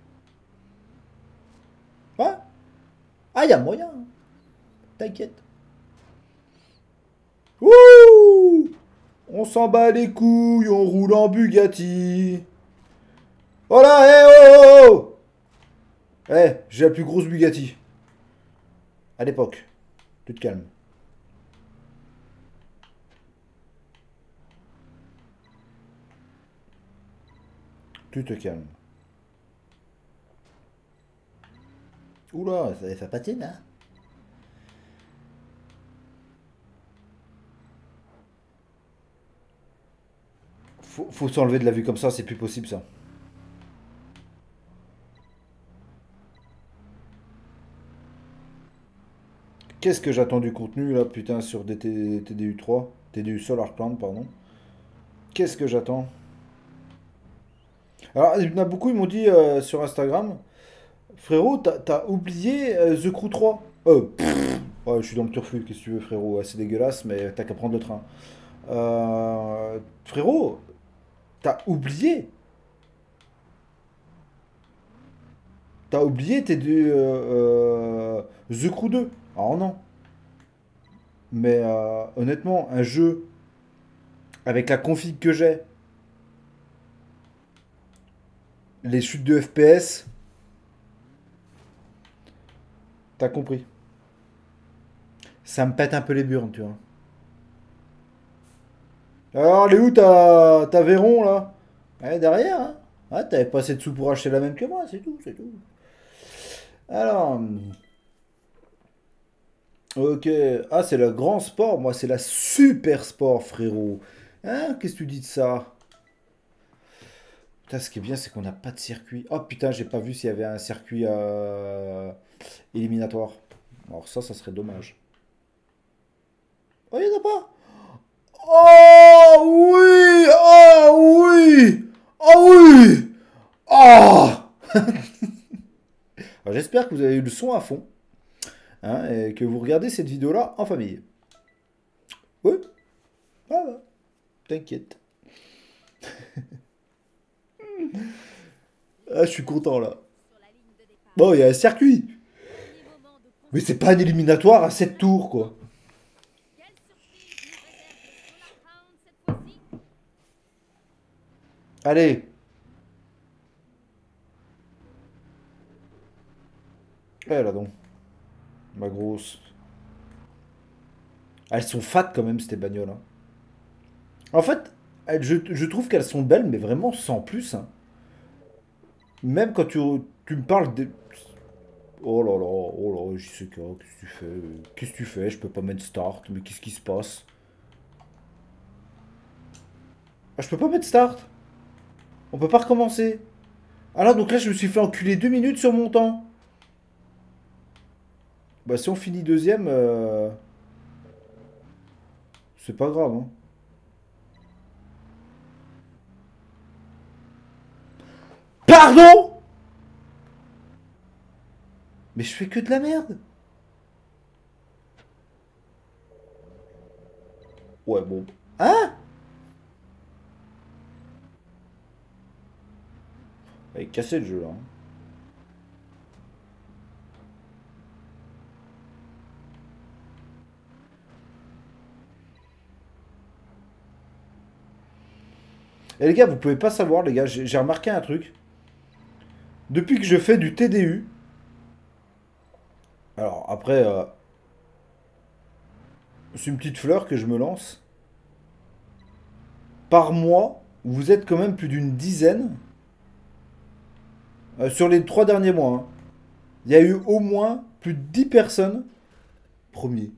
Ouais. Ah, il y a moyen. Hein. T'inquiète. Wouh! On s'en bat les couilles, on roule en Bugatti. Oh là, eh oh, oh, oh. Eh, j'ai la plus grosse Bugatti. À l'époque. Tu te calmes. Tu te calmes. Oula, ça, ça patine, hein? Faut, faut s'enlever de la vue comme ça, c'est plus possible ça. Qu'est-ce que j'attends du contenu là, putain, sur des T- TDU trois, T D U Solar Plant, pardon. Qu'est-ce que j'attends? Alors, il y en a beaucoup, ils m'ont dit euh, sur Instagram, frérot, t'as t'as oublié euh, The Crew trois. Euh, pff, ouais, je suis dans le turfu, qu'est-ce que tu veux, frérot? Ouais, c'est dégueulasse, mais t'as qu'à prendre le train. Euh, frérot, t'as oublié? T'as oublié tes deux, euh, euh, The Crew deux. Alors non. Mais euh, honnêtement, un jeu avec la config que j'ai, les chutes de F P S, t'as compris. Ça me pète un peu les burnes, tu vois. Alors, elle est où ta, ta Véron, là? Elle est derrière, hein? Ah, t'avais pas assez de sous pour acheter la même que moi, c'est tout, c'est tout. Alors, ok. Ah, c'est le grand sport, moi, c'est la super sport, frérot. Hein? Qu'est-ce que tu dis de ça? Putain, ce qui est bien, c'est qu'on n'a pas de circuit. Oh putain, j'ai pas vu s'il y avait un circuit euh, éliminatoire. Alors ça, ça serait dommage. Oh, il y en a pas? Oh oui! Oh oui! Oh oui! Oh! Alors, j'espère que vous avez eu le son à fond, hein, et que vous regardez cette vidéo-là en famille. Oui. Ah, bah, t'inquiète. Ah, je suis content là. Bon, il y a un circuit. Mais c'est pas un éliminatoire à sept tours, quoi. Allez. Eh là donc. Ma grosse. Elles sont fat quand même, ces bagnoles. Hein. En fait, elles- je, je trouve qu'elles sont belles, mais vraiment sans plus. Hein. Même quand tu, tu me parles de... Oh là là, oh là, Jessica, qu'est-ce que tu fais? Qu'est-ce que tu fais? Je peux pas mettre start, mais qu'est-ce qui se passe? Ah, je peux pas mettre start? On peut pas recommencer? Ah là, donc là, je me suis fait enculer deux minutes sur mon temps. Bah, si on finit deuxième, euh, c'est pas grave, hein. Pardon? Mais je fais que de la merde. Ouais, bon. Hein? Il est cassé le jeu, là. Hein. Et les gars, vous pouvez pas savoir, les gars, j'ai j'ai remarqué un truc. Depuis que je fais du T D U, alors après, euh, c'est une petite fleur que je me lance. Par mois, vous êtes quand même plus d'une dizaine. Euh, sur les trois derniers mois, hein. Il y a eu au moins plus de dix personnes. Premier.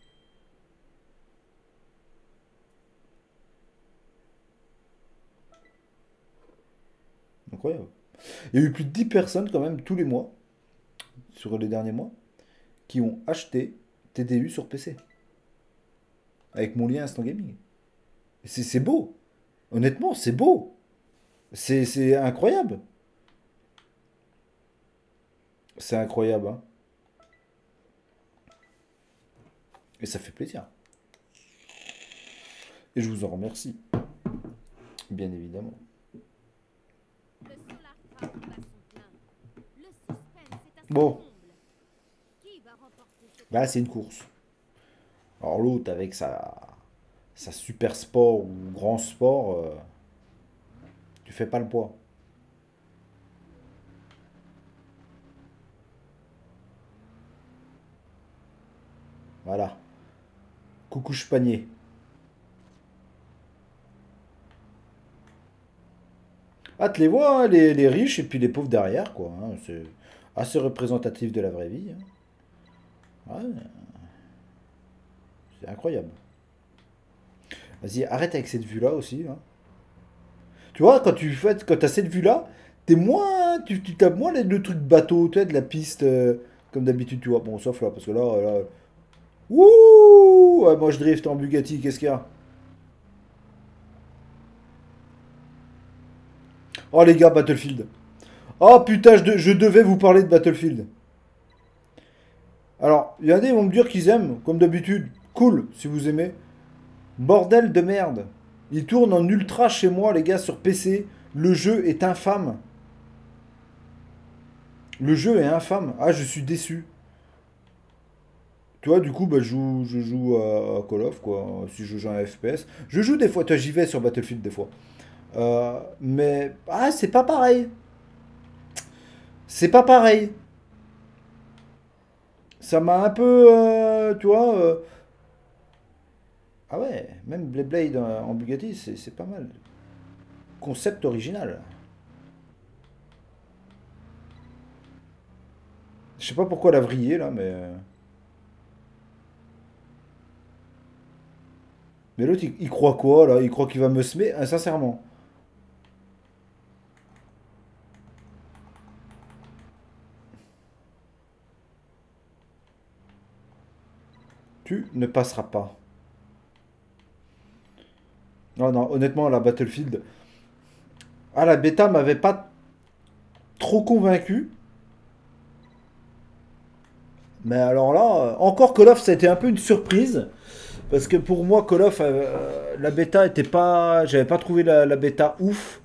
Incroyable. Il y a eu plus de dix personnes quand même tous les mois, sur les derniers mois, qui ont acheté T D U sur P C. Avec mon lien Instant Gaming. C'est c'est beau. Honnêtement, c'est beau. C'est c'est incroyable. C'est incroyable, hein. Et ça fait plaisir. Et je vous en remercie. Bien évidemment. Bon. Bah, c'est une course. Alors l'autre, avec sa, sa super sport ou grand sport, euh, tu fais pas le poids. Voilà. Coucou panier. Ah, tu les vois, hein, les, les riches et puis les pauvres derrière, quoi. Hein. C'est assez représentatif de la vraie vie. Hein. Ouais, c'est incroyable. Vas-y, arrête avec cette vue-là aussi. Hein. Tu vois, quand tu fais, quand as cette vue-là, t'es moins, tu, tu tapes moins le, le truc bateau, tu sais, de la piste, euh, comme d'habitude, tu vois. Bon, sauf là, parce que là, là... Ouh, ouais, moi je drift en Bugatti, qu'est-ce qu'il y a? Oh les gars, Battlefield. Oh putain, je, de- je devais vous parler de Battlefield. Alors, il y en a des qui vont me dire qu'ils aiment, comme d'habitude. Cool, si vous aimez. Bordel de merde. Il tourne en ultra chez moi, les gars, sur P C. Le jeu est infâme. Le jeu est infâme. Ah, je suis déçu. Tu vois, du coup, bah, je joue, je joue à, à Call of, quoi. Si je joue à un F P S. Je joue des fois, toi, j'y vais sur Battlefield des fois. Euh, mais, ah, c'est pas pareil. C'est pas pareil. Ça m'a un peu, euh, tu vois. euh, Ah ouais, même Blade Blade en en Bugatti, c'est c'est pas mal. Concept original. Je sais pas pourquoi elle a vrillé là, mais. euh, Mais l'autre, il, il croit quoi là? Il croit qu'il va me semer? Ah, sincèrement. Tu ne passeras pas. Non, non, honnêtement, la Battlefield. Ah, la bêta m'avait pas trop convaincu. Mais alors là, euh, encore Call of, ça a été un peu une surprise. Parce que pour moi, Call of, euh, la bêta était pas... J'avais pas trouvé la, la bêta ouf.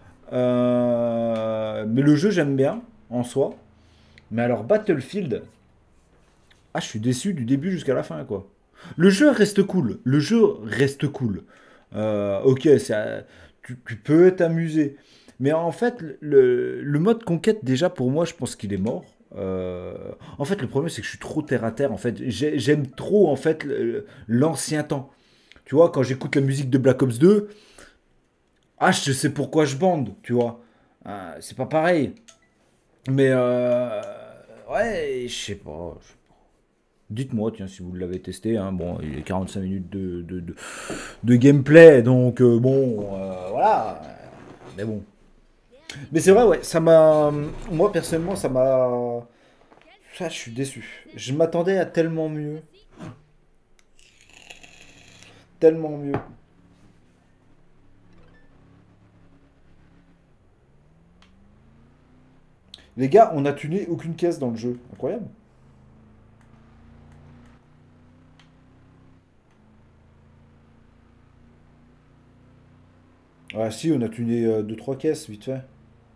Euh, mais le jeu, j'aime bien, en soi. Mais alors, Battlefield... Ah, je suis déçu du début jusqu'à la fin, quoi. Le jeu reste cool. Le jeu reste cool. Euh, ok, ça, tu, tu peux t'amuser. Mais en fait, le, le mode conquête, déjà, pour moi, je pense qu'il est mort. Euh, en fait, le problème, c'est que je suis trop terre à terre. En fait, J'ai- j'aime trop, en fait, le- l'ancien temps. Tu vois, quand j'écoute la musique de Black Ops deux, ah, je sais pourquoi je bande, tu vois. Euh, c'est pas pareil. Mais, euh, ouais, je sais pas. Dites-moi, tiens, si vous l'avez testé. Hein. Bon, il y a quarante-cinq minutes de, de, de- de gameplay, donc euh, bon, euh, voilà. Mais bon. Mais c'est vrai, ouais, ça m'a. Moi, personnellement, ça m'a. Ça, je suis déçu. Je m'attendais à tellement mieux. Tellement mieux. Les gars, on a tuné aucune caisse dans le jeu. Incroyable. Ah, si, on a tuné euh, deux trois caisses, vite fait.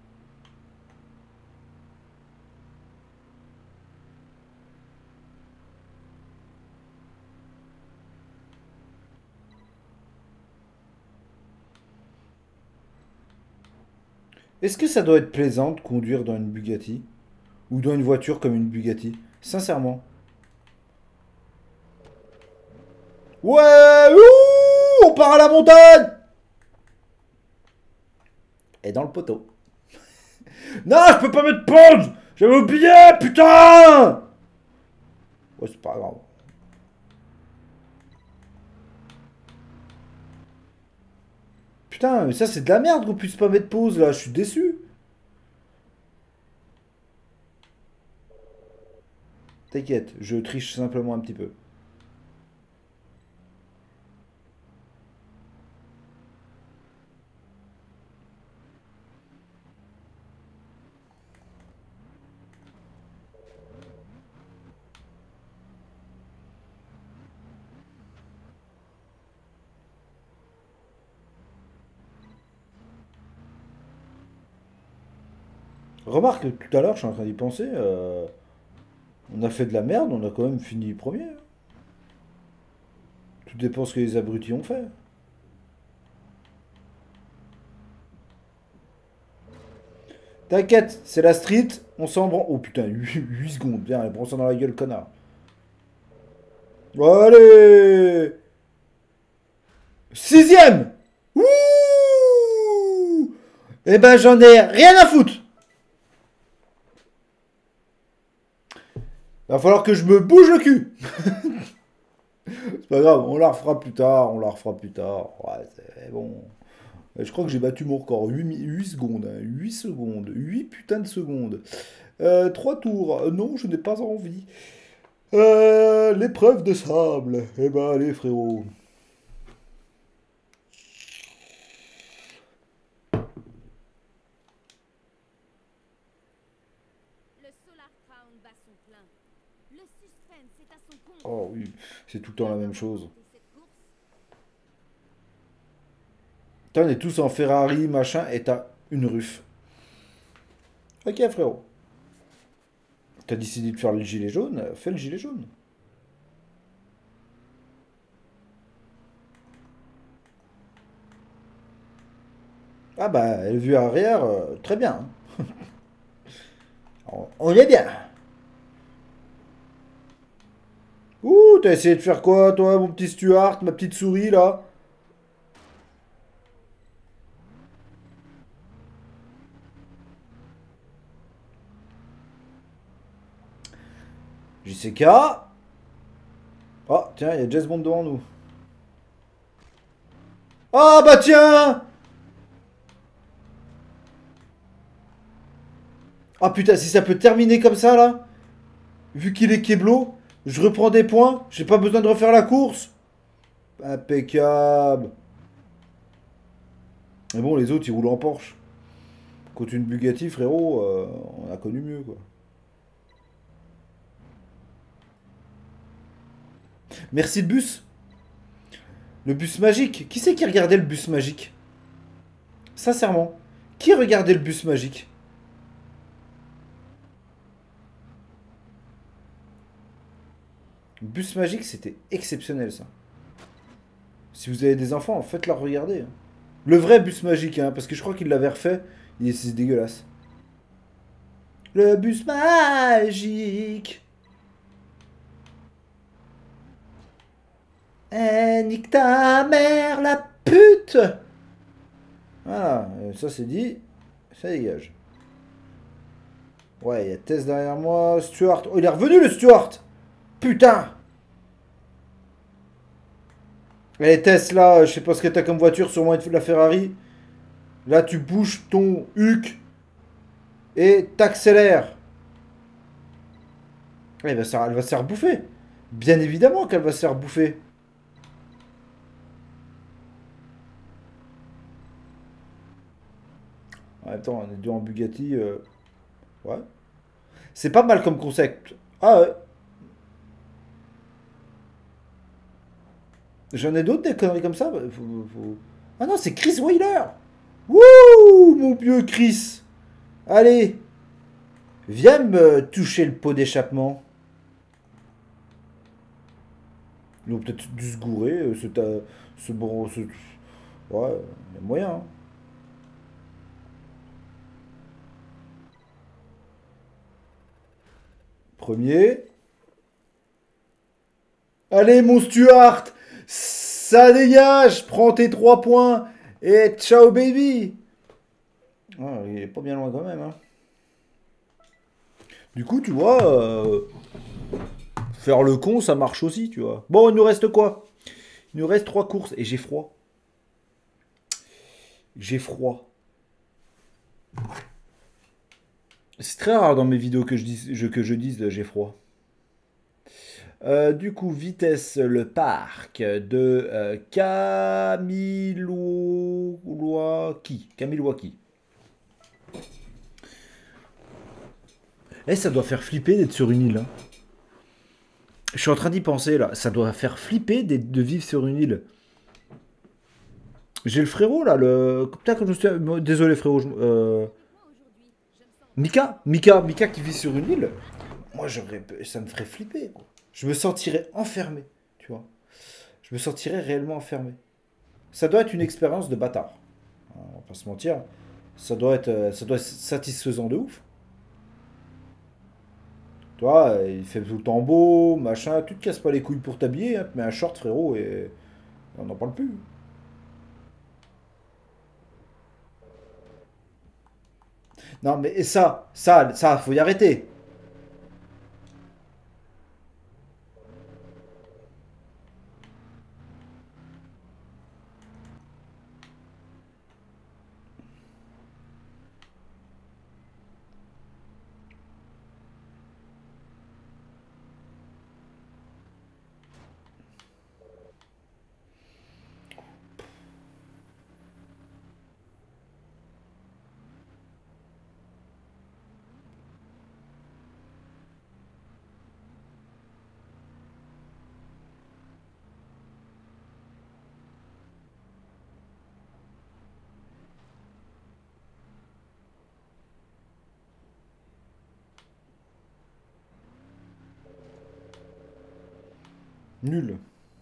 Est-ce que ça doit être plaisant de conduire dans une Bugatti? Ou dans une voiture comme une Bugatti? Sincèrement. Ouais, ouh, on part à la montagne. Et dans le poteau. Non, je peux pas mettre pause. J'avais oublié, putain. Ouais, c'est pas grave. Putain, mais ça c'est de la merde qu'on puisse pas mettre pause là, je suis déçu. T'inquiète, je triche simplement un petit peu. Remarque, tout à l'heure, je suis en train d'y penser, euh, on a fait de la merde, on a quand même fini premier. Hein. Tout dépend ce que les abrutis ont fait. T'inquiète, c'est la street, on s'en branle. Oh putain, huit secondes, viens, elle prend ça dans la gueule, connard. Allez. Sixième. Ouh. Eh ben j'en ai rien à foutre. Va falloir que je me bouge le cul. C'est pas grave, on la refera plus tard, on la refera plus tard. Ouais, c'est bon. Je crois que j'ai battu mon record. huit, mi- huit secondes. Hein. huit secondes. huit putains de secondes. Euh, trois tours. Euh, Non, je n'ai pas envie. Euh, l'épreuve de sable. Eh ben, allez, frérot. Le Solar Crown bat son plein. Le suspense est à son comble. Oh oui, c'est tout le temps la même chose. Cette course, Putain, on est tous en Ferrari, machin, et t'as une ruf. Ok, frérot. T'as décidé de faire le gilet jaune, euh, fais le gilet jaune. Ah bah, le vue arrière, euh, très bien. Hein. On on est bien. Ouh, t'as essayé de faire quoi, toi, mon petit Stuart, ma petite souris, là? J C K. Oh, tiens, il y a Jazz Bond devant nous. Ah bah tiens. Ah putain, si ça peut terminer comme ça, là, vu qu'il est Keblo, je reprends des points, j'ai pas besoin de refaire la course. Impeccable. Mais bon, les autres, ils roulent en Porsche. Contre une Bugatti, frérot, euh, on a connu mieux, quoi. Merci le bus. Le bus magique. Qui c'est qui regardait le bus magique? Sincèrement. Qui regardait le bus magique? Le bus magique, c'était exceptionnel, ça. Si vous avez des enfants, faites-leur regarder. Hein. Le vrai bus magique, hein, parce que je crois qu'il l'avait refait. Et c'est dégueulasse. Le bus magique. Eh, nique ta mère, la pute! Voilà, ça c'est dit. Ça dégage. Ouais, il y a Tess derrière moi. Stuart. Oh, il est revenu le Stuart! Putain! Allez, Tess, là, je sais pas ce que t'as comme voiture, sûrement la Ferrari. Là, tu bouges ton huc et t'accélères. Elle va se elle va se faire bouffer. Bien évidemment qu'elle va se faire bouffer. En même temps, on est deux en Bugatti. Euh... Ouais. C'est pas mal comme concept. Ah ouais. J'en ai d'autres des conneries comme ça. Faut, faut... Ah non, c'est Chris Wheeler. Wouh, mon vieux Chris. Allez. Viens me toucher le pot d'échappement. Ils ont peut-être dû se gourer. C'est ce bon. Ce... Ouais, il y a moyen. Hein. Premier. Allez, mon Stuart. Ça dégage. Prends tes trois points. Et ciao, baby. Ah, il est pas bien loin quand même. Hein. Du coup, tu vois, euh, faire le con, ça marche aussi, tu vois. Bon, il nous reste quoi? Il nous reste trois courses. Et j'ai froid. J'ai froid. C'est très rare dans mes vidéos que je dise, je, que je dise j'ai froid. Euh, du coup, vitesse le parc de euh, Kamilwaukee. Kamilwaukee. Eh, ça doit faire flipper d'être sur une île. Hein. Je suis en train d'y penser là. Ça doit faire flipper de vivre sur une île. J'ai le frérot là. Le... Putain, que je suis... Désolé frérot. Je... Euh... Mika, Mika, Mika qui vit sur une île. Moi, j'aurais, ça me ferait flipper. Quoi. Je me sentirais enfermé, tu vois. Je me sentirais réellement enfermé. Ça doit être une expérience de bâtard. On va pas se mentir. Ça doit être, ça doit être satisfaisant de ouf. Tu vois, il fait tout le temps beau, machin. Tu te casses pas les couilles pour t'habiller. Hein, tu mets un short, frérot, et on n'en parle plus. Non, mais ça, ça, ça, faut y arrêter. Nul.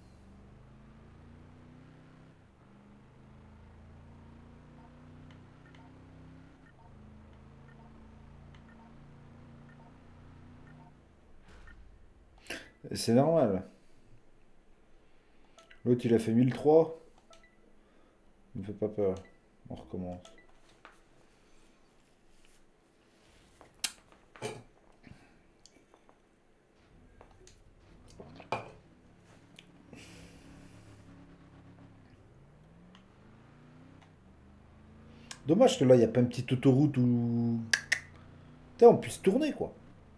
C'est normal. L'autre, il a fait mille trois. Ne me fait pas peur. On recommence. Dommage que là, il n'y a pas une petite autoroute où... Putain, on puisse tourner, quoi.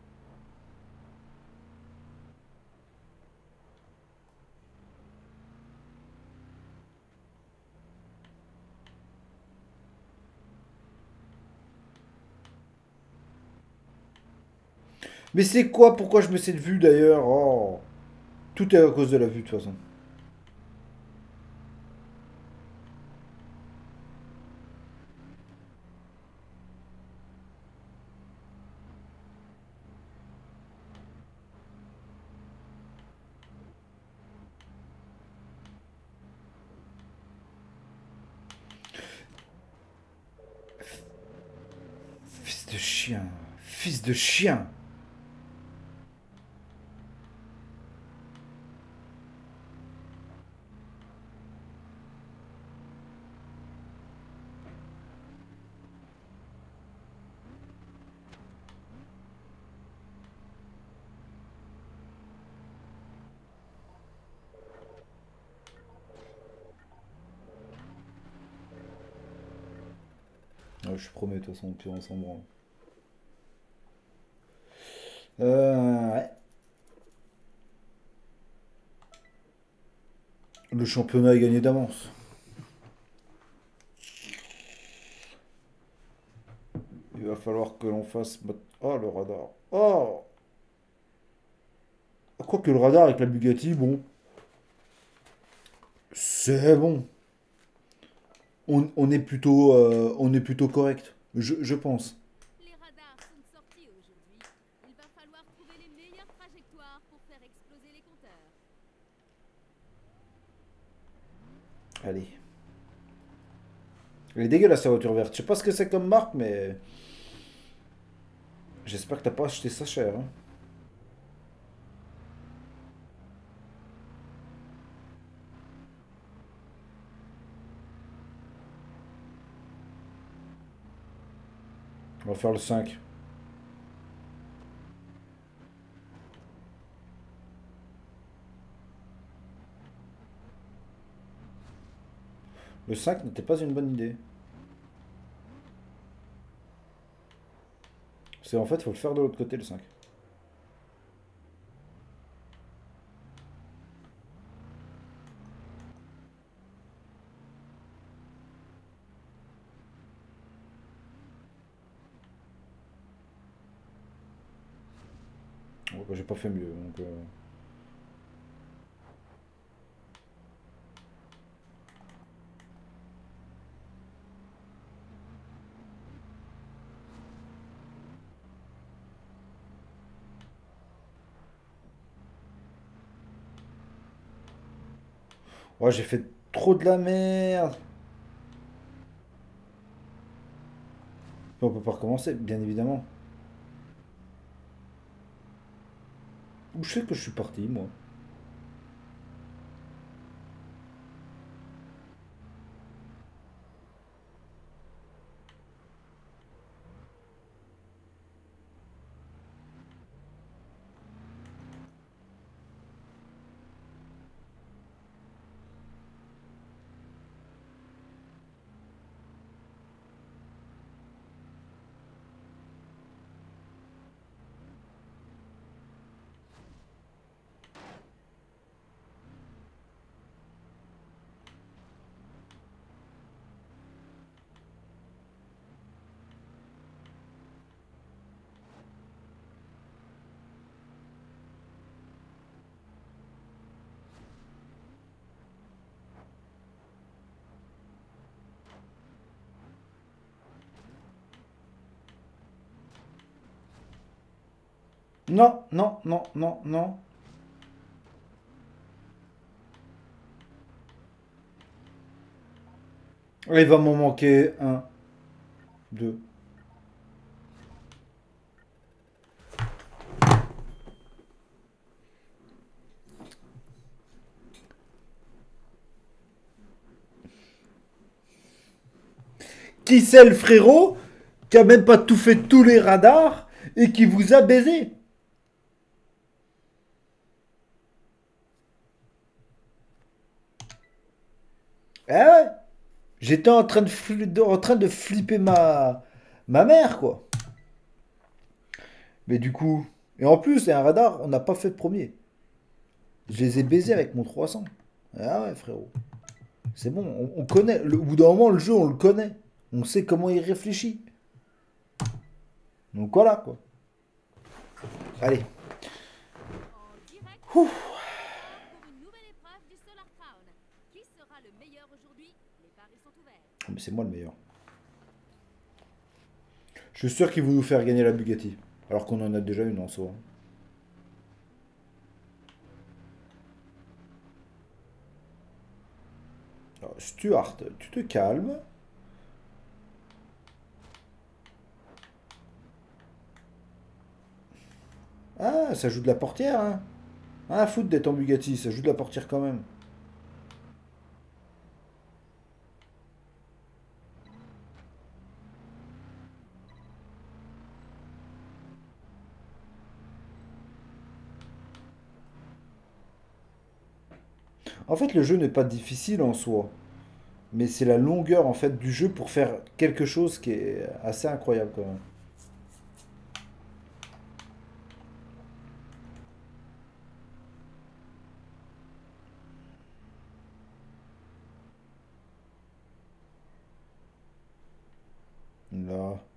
Mais c'est quoi? Pourquoi je mets cette vue, d'ailleurs? Oh. Tout est à cause de la vue, de toute façon. de chien. Fils de chien. Ouais, je promets, de toute façon, puis on s'en branle. Euh, ouais. Le championnat est gagné d'avance. Il va falloir que l'on fasse... Oh, le radar. Oh! Quoique le radar avec la Bugatti, bon... C'est bon. On, on est plutôt, euh, on est plutôt correct, je, je pense. Les radars sont de sortie aujourd'hui. Il va falloir trouver les meilleures trajectoires pour faire exploser les compteurs. Allez. Elle est dégueulasse, sa voiture verte. Je sais pas ce que c'est comme marque, mais... J'espère que t'as pas acheté ça cher. Hein. On va faire le cinq. Le cinq n'était pas une bonne idée. C'est en fait, il faut le faire de l'autre côté, le cinq. Bon, bah, j'ai pas fait mieux, donc... euh, Ouais, j'ai fait trop de la merde. Mais on peut pas recommencer, bien évidemment. Où je sais que je suis parti, moi. Non, non, non, non, non. Il va m'en manquer un, deux. Qui c'est le frérot qui a même pas tout fait tous les radars et qui vous a baisé? Eh ouais. J'étais en train de, fli- de- en train de flipper ma, ma mère, quoi. Mais du coup... Et en plus, c'est un radar, on n'a pas fait de premier. Je les ai baisés avec mon trois cents. Ah ouais, frérot. C'est bon, on, on connaît. Le- au bout d'un moment, le jeu, on le connaît. On sait comment il réfléchit. Donc voilà, quoi. Allez. En direct Ouh. pour une nouvelle épreuve du Solar Crown. Qui sera le meilleur aujourd'hui? Les paris sont ouverts. Ah, mais c'est moi le meilleur. Je suis sûr qu'ils vont nous faire gagner la Bugatti. Alors qu'on en a déjà une en soi. Alors, Stuart, tu te calmes. ça joue de la portière, hein. Rien à foutre d'être en Bugatti, ça joue de la portière quand même. En fait, le jeu n'est pas difficile en soi, mais c'est la longueur en fait du jeu pour faire quelque chose qui est assez incroyable quand même. Là.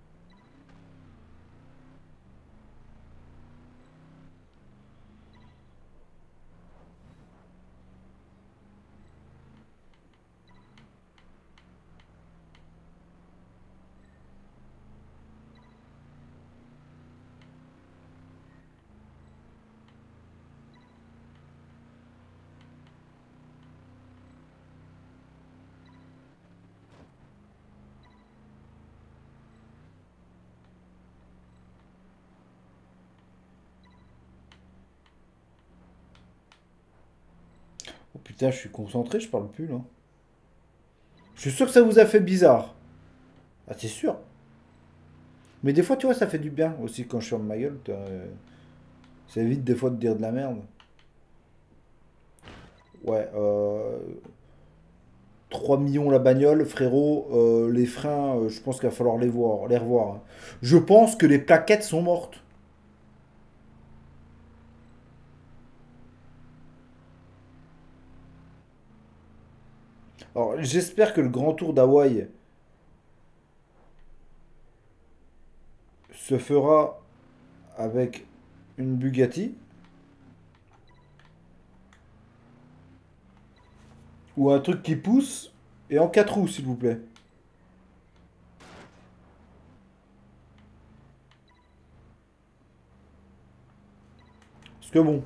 Oh putain, je suis concentré, je parle plus là. Je suis sûr que ça vous a fait bizarre. Ah, c'est sûr. Mais des fois, tu vois, ça fait du bien aussi quand je ferme ma gueule. t'as, euh, Ça évite des fois de dire de la merde. Ouais, euh, trois millions la bagnole, frérot. Euh, les freins, euh, je pense qu'il va falloir les voir, les revoir, hein. Je pense que les plaquettes sont mortes. Alors, j'espère que le grand tour d'Hawaï se fera avec une Bugatti ou un truc qui pousse et en quatre roues, s'il vous plaît. Parce que bon.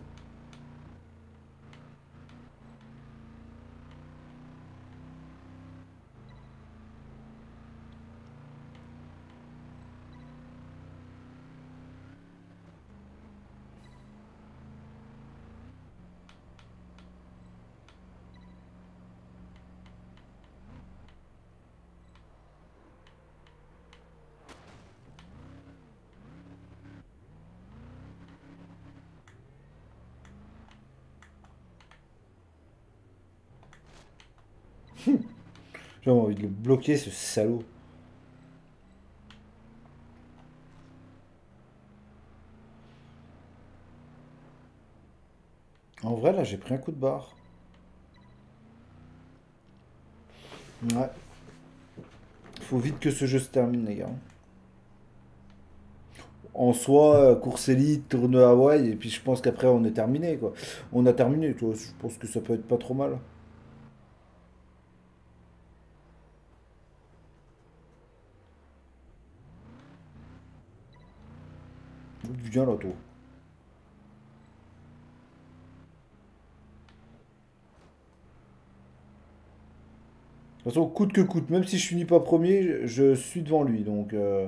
J'ai envie de le bloquer, ce salaud. En vrai, là, j'ai pris un coup de barre. Ouais. Faut vite que ce jeu se termine, les gars. En soi, euh, course élite, tournoi Hawaï, et puis je pense qu'après, on est terminé, quoi. On a terminé, toi. Je pense que ça peut être pas trop mal. Viens là, toi. De toute façon, coûte que coûte, même si je finis pas premier, je suis devant lui, donc euh,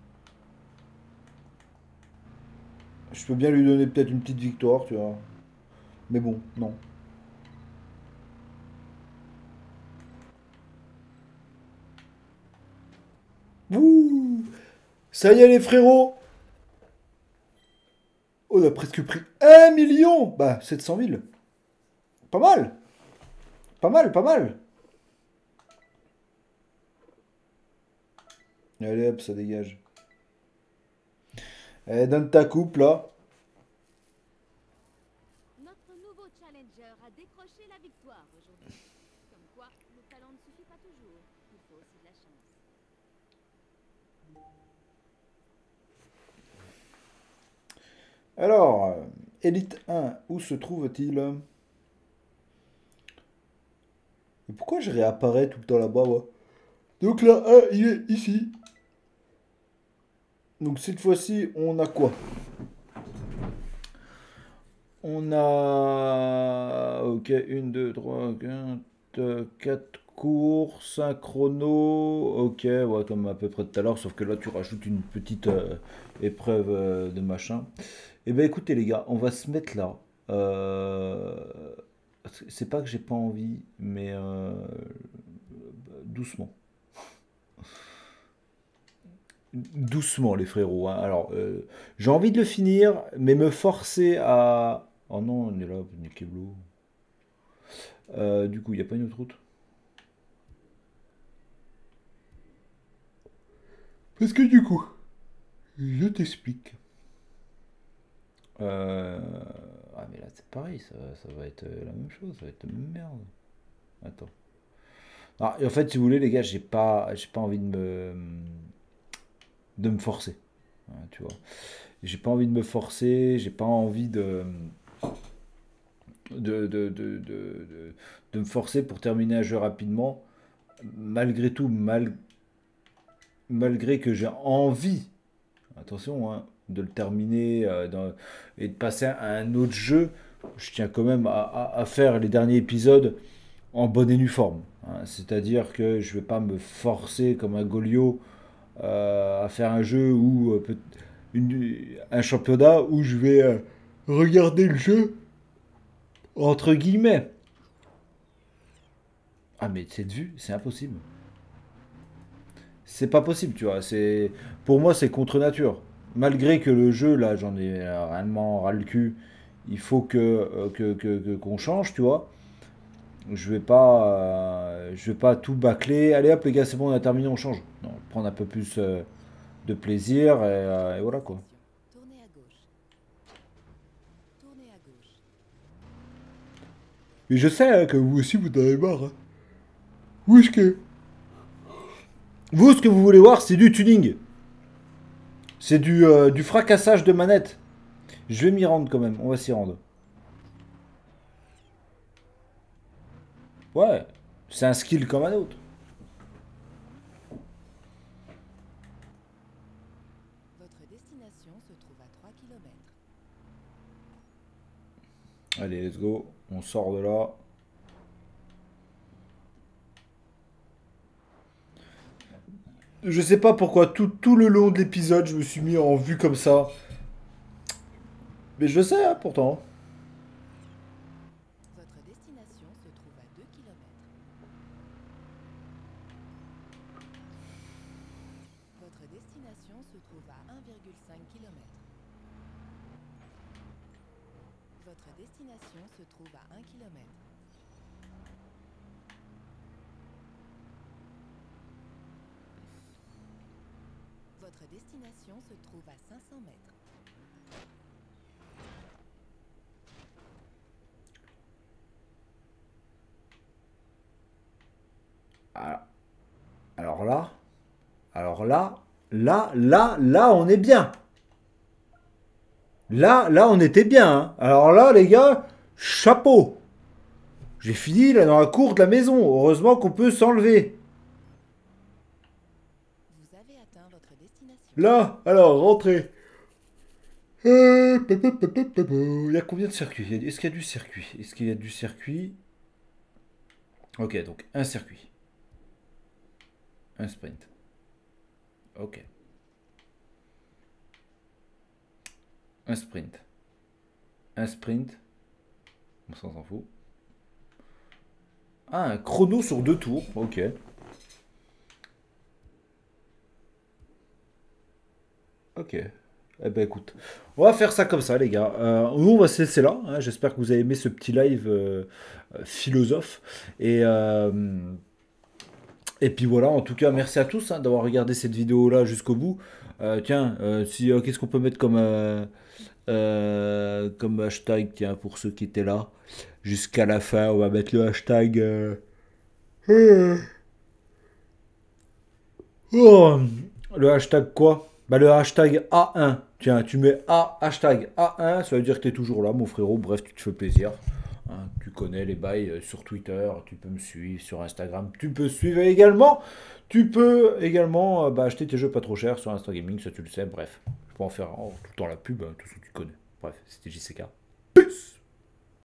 je peux bien lui donner peut-être une petite victoire, tu vois. Mais bon, non. Ouh, ça y est les frérots, on a presque pris un million. Bah, sept cent mille. Pas mal, pas mal, pas mal. Allez hop, ça dégage. Allez, donne ta coupe là. Notre nouveau challenger a décroché la victoire aujourd'hui. Comme quoi, le talent ne suffit pas toujours. Il faut aussi de la chance. Alors, euh, Elite un, où se trouve-t-il? Et pourquoi je réapparais tout le temps là-bas, moi? Donc là, un, il est ici. Donc cette fois-ci, on a quoi? On a... Ok, un, deux, trois, quatre course, un chrono, ok, ouais, comme à peu près tout à l'heure, sauf que là tu rajoutes une petite euh, épreuve euh, de machin. Eh ben écoutez les gars, on va se mettre là. Euh, c'est pas que j'ai pas envie, mais euh, doucement. Doucement les frérots, hein. Alors, euh, j'ai envie de le finir, mais me forcer à... Oh non, on est là, niquez-vous. Euh, du coup, il n'y a pas une autre route? Parce que du coup, je t'explique. Euh... Ah mais là c'est pareil, ça, ça va être la même chose, ça va être la même merde. Attends. Ah, et en fait, si vous voulez les gars, j'ai pas, j'ai pas envie de me, de me forcer. Hein, tu vois. J'ai pas envie de me forcer, j'ai pas envie de, de, de, de, de, de- de me forcer pour terminer un jeu rapidement. Malgré tout, mal, malgré que j'ai envie, attention, hein, de le terminer euh, dans- et de passer à un autre jeu, je tiens quand même à, à- à faire les derniers épisodes en bonne et due forme. Hein. C'est-à-dire que je vais pas me forcer comme un Golio euh, à faire un jeu ou euh, peut- une- un championnat où je vais euh, regarder le jeu entre guillemets. Ah mais cette vue, c'est impossible. C'est pas possible, tu vois. C'est pour moi, c'est contre nature. Malgré que le jeu, là, j'en ai euh, réellement ras le cul. Il faut que euh, que, que- que- qu'on change, tu vois. Je vais pas, euh, je vais pas tout bâcler. Allez hop les gars, c'est bon, on a terminé, on change. Non, prendre un peu plus euh, de plaisir et, euh, et voilà quoi. Tournez à gauche. Tournez à gauche. Mais je sais hein, que vous aussi vous en avez marre. Hein. Où est-ce que vous, ce que vous voulez voir, c'est du tuning. C'est du, euh, du fracassage de manette. Je vais m'y rendre quand même. On va s'y rendre. Ouais, c'est un skill comme un autre. Votre destination se trouve à trois kilomètres. Allez, let's go. On sort de là. Je sais pas pourquoi tout, tout le long de l'épisode, je me suis mis en vue comme ça. Mais je le sais, hein, pourtant. Votre destination se trouve à deux kilomètres. Votre destination se trouve à un virgule cinq kilomètres. Votre destination se trouve à un kilomètre. Votre destination se trouve à cinq cents mètres. Ah, alors là, alors là, là, là, là, on est bien. Là, là, on était bien. Hein. Alors là, les gars, chapeau. J'ai fini là dans la cour de la maison. Heureusement qu'on peut s'enlever. Vous avez atteint votre destination. Là, alors, rentrez. Euh, pa, pa, pa, pa, pa, pa. Il y a combien de circuits? Est-ce qu'il y a du circuit? Est-ce qu'il y a du circuit? Ok, donc un circuit. Un sprint. Ok. Un sprint. Un sprint. On s'en fout. Ah, un chrono sur deux tours. Ok. Ok. Eh ben écoute, on va faire ça comme ça les gars. Euh, nous on va se laisser là. Hein. J'espère que vous avez aimé ce petit live euh, euh, philosophe. Et, euh, et puis voilà, en tout cas merci à tous hein, d'avoir regardé cette vidéo là jusqu'au bout. Euh, tiens, euh, si, euh, qu'est-ce qu'on peut mettre comme, euh, euh, comme hashtag tiens, pour ceux qui étaient là jusqu'à la fin? On va mettre le hashtag... euh, Oh, le hashtag quoi? Bah le hashtag A un. Tiens, tu mets A, hashtag A un, ça veut dire que tu es toujours là, mon frérot. Bref, tu te fais plaisir. Hein, tu connais les bails euh, sur Twitter, tu peux me suivre sur Instagram. Tu peux suivre également. Tu peux également euh, bah, acheter tes jeux pas trop chers sur Insta Gaming, ça tu le sais. Bref, je peux en faire oh, tout le temps la pub, hein, tout ce que tu connais. Bref, c'était J C K. Peace!